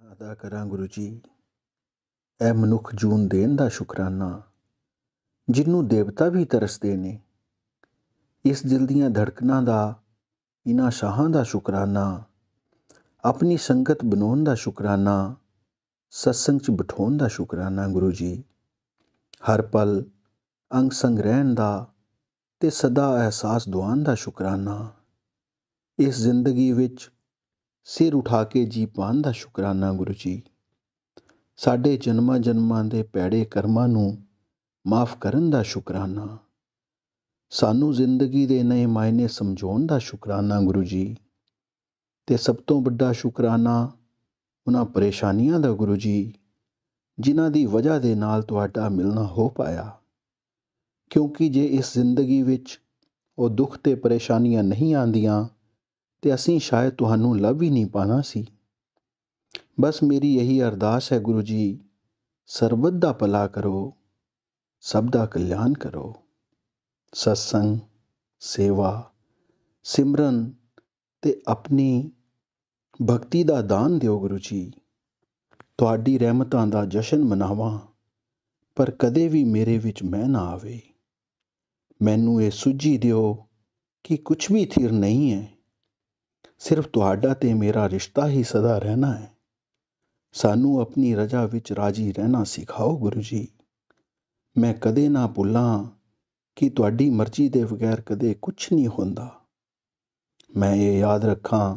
ਅਦਾ ਕਰਾਂ ਗੁਰੂ ਜੀ। ਇਹ ਮਨੁੱਖ ਜੂਨ ਦੇਣ ਦਾ ਸ਼ੁਕਰਾਨਾ, ਜਿਹਨੂੰ ਦੇਵਤਾ ਵੀ ਤਰਸਦੇ ਨੇ। ਇਸ ਦਿਲ ਦੀਆਂ ਧੜਕਣਾਂ ਦਾ, ਇਹਨਾਂ ਸ਼ਾਹਾਂ ਦਾ ਸ਼ੁਕਰਾਨਾ, ਆਪਣੀ ਸੰਗਤ ਬਣਾਉਣ ਦਾ ਸ਼ੁਕਰਾਨਾ, ਸਤਸੰਗ 'ਚ ਬਿਠਾਉਣ ਦਾ ਸ਼ੁਕਰਾਨਾ ਗੁਰੂ ਜੀ। ਹਰ ਪਲ ਅੰਗ ਸੰਗ ਰਹਿਣ ਦਾ ਤੇ ਸਦਾ ਅਹਿਸਾਸ ਦਿਵਾਉਣ ਦਾ ਸ਼ੁਕਰਾਨਾ। ਇਸ ਜ਼ਿੰਦਗੀ ਵਿੱਚ ਸਿਰ ਉਠਾ ਕੇ ਜੀ ਪਾਉਣ ਦਾ ਸ਼ੁਕਰਾਨਾ ਗੁਰੂ ਜੀ। ਸਾਡੇ ਜਨਮਾਂ ਜਨਮਾਂ ਦੇ ਭੈੜੇ ਕਰਮਾਂ ਨੂੰ ਮਾਫ ਕਰਨ ਦਾ ਸ਼ੁਕਰਾਨਾ। ਸਾਨੂੰ ਜ਼ਿੰਦਗੀ ਦੇ ਨਏ ਮਾਇਨੇ ਸਮਝਾਉਣ ਦਾ ਸ਼ੁਕਰਾਨਾ ਗੁਰੂ ਜੀ। ਤੇ ਸਭ ਤੋਂ ਵੱਡਾ ਸ਼ੁਕਰਾਨਾ ਉਹਨਾਂ ਪਰੇਸ਼ਾਨੀਆਂ ਦਾ ਗੁਰੂ ਜੀ, ਜਿਨ੍ਹਾਂ ਦੀ ਵਜ੍ਹਾ ਦੇ ਨਾਲ ਤੁਹਾਡਾ ਮਿਲਣਾ ਹੋ ਪਾਇਆ। ਕਿਉਂਕਿ ਜੇ ਇਸ ਜ਼ਿੰਦਗੀ ਵਿੱਚ ਉਹ ਦੁੱਖ ਤੇ ਪਰੇਸ਼ਾਨੀਆਂ ਨਹੀਂ ਆਉਂਦੀਆਂ ਤੇ ਅਸੀਂ ਸ਼ਾਇਦ ਤੁਹਾਨੂੰ ਲੱਭ ਹੀ ਨਹੀਂ ਪਾਣਾ ਸੀ। ਬਸ ਮੇਰੀ ਇਹੀ ਅਰਦਾਸ ਹੈ ਗੁਰੂ ਜੀ, ਸਰਬਤ ਦਾ ਭਲਾ ਕਰੋ, ਸਭ ਦਾ ਕਲਿਆਣ ਕਰੋ। ਸਤਸੰਗ, ਸੇਵਾ, ਸਿਮਰਨ ਤੇ ਆਪਣੀ ਭਗਤੀ ਦਾ ਦਾਨ ਦਿਓ ਗੁਰੂ ਜੀ। ਤੁਹਾਡੀ ਰਹਿਮਤਾਂ ਦਾ ਜਸ਼ਨ ਮਨਾਵਾਂ, ਪਰ ਕਦੇ ਵੀ ਮੇਰੇ ਵਿੱਚ ਮੈਂ ਨਾ ਆਵੇ। ਮੈਨੂੰ ਇਹ ਸੁਝੀ ਦਿਓ ਕਿ ਕੁਛ ਵੀ ਥਿਰ ਨਹੀਂ ਹੈ, ਸਿਰਫ ਤੁਹਾਡਾ ਤੇ ਮੇਰਾ ਰਿਸ਼ਤਾ ਹੀ ਸਦਾ ਰਹਿਣਾ ਹੈ। ਸਾਨੂੰ ਆਪਣੀ ਰਜ਼ਾ ਵਿੱਚ ਰਾਜੀ ਰਹਿਣਾ ਸਿਖਾਓ ਗੁਰੂ ਜੀ। ਮੈਂ ਕਦੇ ਨਾ ਭੁੱਲਾਂ ਕਿ ਤੁਹਾਡੀ ਮਰਜ਼ੀ ਦੇ ਬਗੈਰ ਕਦੇ ਕੁਛ ਨਹੀਂ ਹੁੰਦਾ। ਮੈਂ ਇਹ ਯਾਦ ਰੱਖਾਂ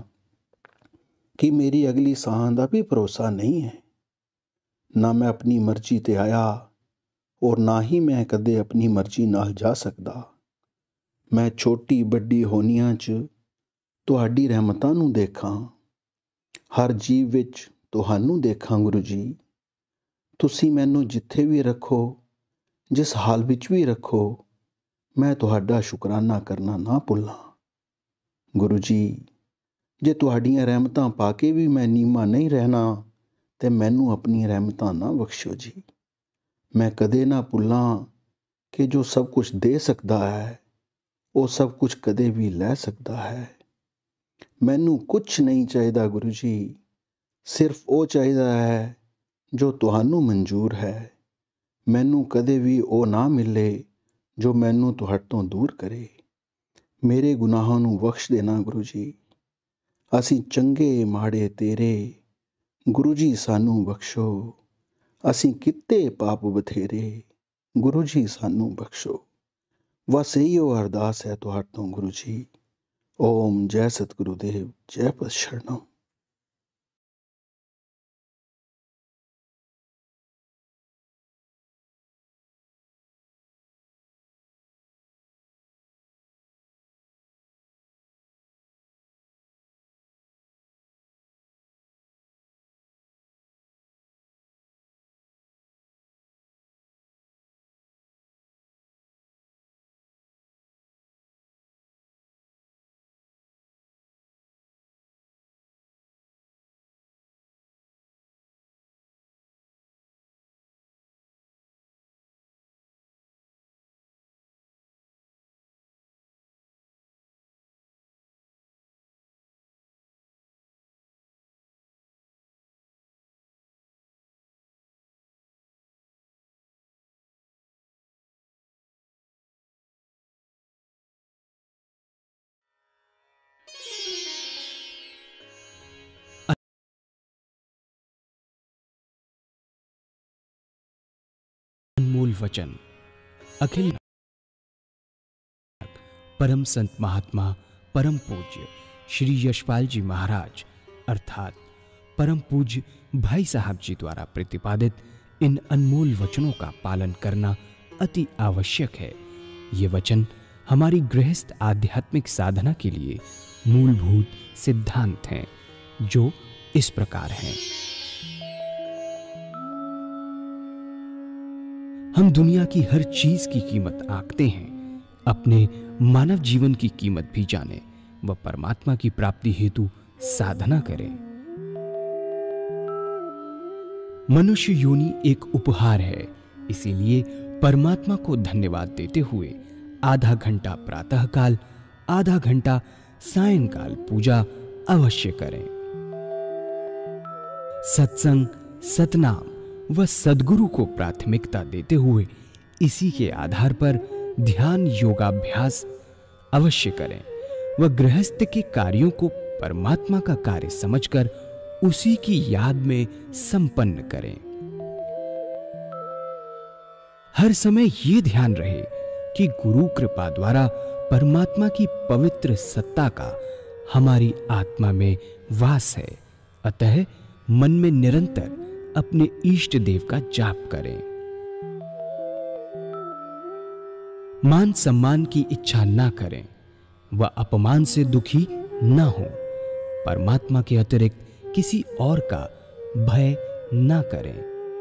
ਕਿ ਮੇਰੀ ਅਗਲੀ ਸਾਹਾਂ ਦਾ ਵੀ ਭਰੋਸਾ ਨਹੀਂ ਹੈ। ਨਾ ਮੈਂ ਆਪਣੀ ਮਰਜ਼ੀ ਤੇ ਆਇਆ ਔਰ ਨਾ ਹੀ ਮੈਂ ਕਦੇ ਆਪਣੀ ਮਰਜ਼ੀ ਨਾਲ ਜਾ ਸਕਦਾ। ਮੈਂ ਛੋਟੀ ਵੱਡੀ ਹੋਣੀਆਂ 'ਚ ਤੁਹਾਡੀ ਰਹਿਮਤਾਂ ਨੂੰ ਦੇਖਾਂ। ਹਰ ਜੀਵ ਵਿੱਚ ਤੁਹਾਨੂੰ ਦੇਖਾਂ ਗੁਰੂ ਜੀ। ਤੁਸੀਂ ਮੈਨੂੰ ਜਿੱਥੇ ਵੀ ਰੱਖੋ, ਜਿਸ ਹਾਲ ਵਿੱਚ ਵੀ ਰੱਖੋ, ਮੈਂ ਤੁਹਾਡਾ ਸ਼ੁਕਰਾਨਾ ਕਰਨਾ ਨਾ ਭੁੱਲਾਂ। ਗੁਰੂ ਜੀ, ਜੇ ਤੁਹਾਡੀਆਂ ਰਹਿਮਤਾਂ ਪਾ ਕੇ ਵੀ ਮੈਂ ਨੀਵਾਂ ਨਹੀਂ ਰਹਿਣਾ ਤੇ ਮੈਨੂੰ ਆਪਣੀ ਰਹਿਮਤਾਂ ਨਾ ਬਖਸ਼ੋ ਜੀ। ਮੈਂ ਕਦੇ ਨਾ ਭੁੱਲਾਂ ਕਿ ਜੋ ਸਭ ਕੁਝ ਦੇ ਸਕਦਾ ਹੈ, ਉਹ ਸਭ ਕੁਝ ਕਦੇ ਵੀ ਲੈ ਸਕਦਾ ਹੈ। ਮੈਨੂੰ ਕੁਛ ਨਹੀਂ ਚਾਹੀਦਾ ਗੁਰੂ ਜੀ, ਸਿਰਫ ਉਹ ਚਾਹੀਦਾ ਹੈ ਜੋ ਤੁਹਾਨੂੰ ਮਨਜ਼ੂਰ ਹੈ। ਮੈਨੂੰ ਕਦੇ ਵੀ ਉਹ ਨਾ ਮਿਲੇ ਜੋ ਮੈਨੂੰ ਤੁਹਾਡੇ ਤੋਂ ਦੂਰ ਕਰੇ। ਮੇਰੇ ਗੁਨਾਹਾਂ ਨੂੰ ਬਖਸ਼ ਦੇਣਾ ਗੁਰੂ ਜੀ। ਅਸੀਂ ਚੰਗੇ ਮਾੜੇ ਤੇਰੇ, ਗੁਰੂ ਜੀ ਸਾਨੂੰ ਬਖਸ਼ੋ। ਅਸੀਂ ਕੀਤੇ ਪਾਪ ਬਥੇਰੇ, ਗੁਰੂ ਜੀ ਸਾਨੂੰ ਬਖਸ਼ੋ। ਬਸ ਇਹੋ ਅਰਦਾਸ ਹੈ ਤੁਹਾਡੇ ਤੋਂ ਗੁਰੂ ਜੀ। ਓਮ ਜੈ ਸਤਿਗੁਰੂ ਦੇਵ, ਜੈ ਪਤ ਸ਼ਰਣਮ। अनमोल वचन अखिल परम संत महात्मा परम पूज्य श्री यशपाल जी महाराज अर्थात परम पूज्य भाई साहब जी द्वारा प्रतिपादित इन अनमोल वचनों का पालन करना अति आवश्यक है। ये वचन हमारी गृहस्थ आध्यात्मिक साधना के लिए मूलभूत सिद्धांत हैं, जो इस प्रकार हैं। हम दुनिया की हर चीज की कीमत आंकते हैं, अपने मानव जीवन की कीमत भी जाने व परमात्मा की प्राप्ति हेतु साधना करें। मनुष्य योनि एक उपहार है, इसीलिए परमात्मा को धन्यवाद देते हुए आधा घंटा प्रातःकाल, आधा घंटा सायंकाल पूजा अवश्य करें। सत्संग, सतनाम व सद्गुरु को प्राथमिकता देते हुए इसी के आधार पर ध्यान योगाभ्यास अवश्य करें व गृहस्थ के कार्यों को परमात्मा का कार्य समझकर उसी की याद में संपन्न करें। हर समय यह ध्यान रहे कि गुरु कृपा द्वारा परमात्मा की पवित्र सत्ता का हमारी आत्मा में वास है, अतः मन में निरंतर अपने इष्ट देव का जाप करें। मान सम्मान की इच्छा ना करें व अपमान से दुखी ना हो। परमात्मा के अतिरिक्त किसी और का भय ना करें।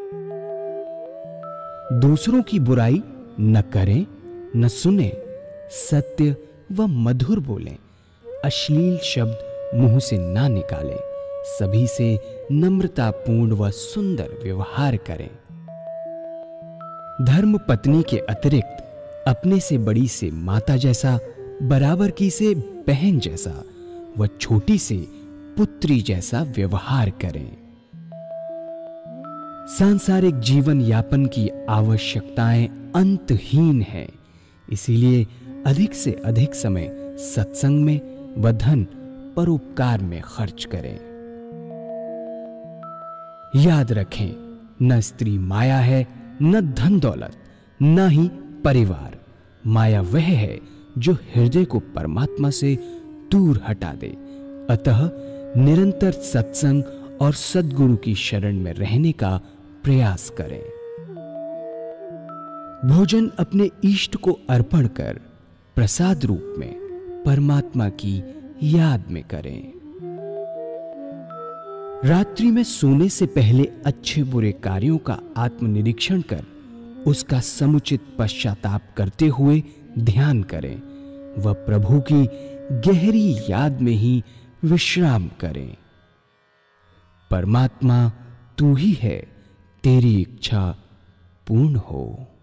दूसरों की बुराई न करें, न सुने, सत्य व मधुर बोलें, अश्लील शब्द मुंह से ना निकालें, सभी से नम्रतापूर्ण व सुंदर व्यवहार करें। धर्म पत्नी के अतिरिक्त अपने से बड़ी से माता जैसा, बराबर की से बहन जैसा व छोटी से पुत्री जैसा व्यवहार करें। सांसारिक जीवन यापन की आवश्यकताएं अंतहीन हैं, इसीलिए अधिक से अधिक समय सत्संग में व धन परोपकार में खर्च करें। याद रखें, न स्त्री माया है, न धन दौलत, न ही परिवार। माया वह है जो हृदय को परमात्मा से दूर हटा दे। अतः निरंतर सत्संग और सद्गुरु की शरण में रहने का प्रयास करें। भोजन अपने इष्ट को अर्पण कर प्रसाद रूप में परमात्मा की याद में करें। रात्रि में सोने से पहले अच्छे बुरे कार्यों का आत्मनिरीक्षण कर उसका समुचित पश्चाताप करते हुए ध्यान करें व प्रभु की गहरी याद में ही विश्राम करें। परमात्मा तू ही है, तेरी इच्छा पूर्ण हो।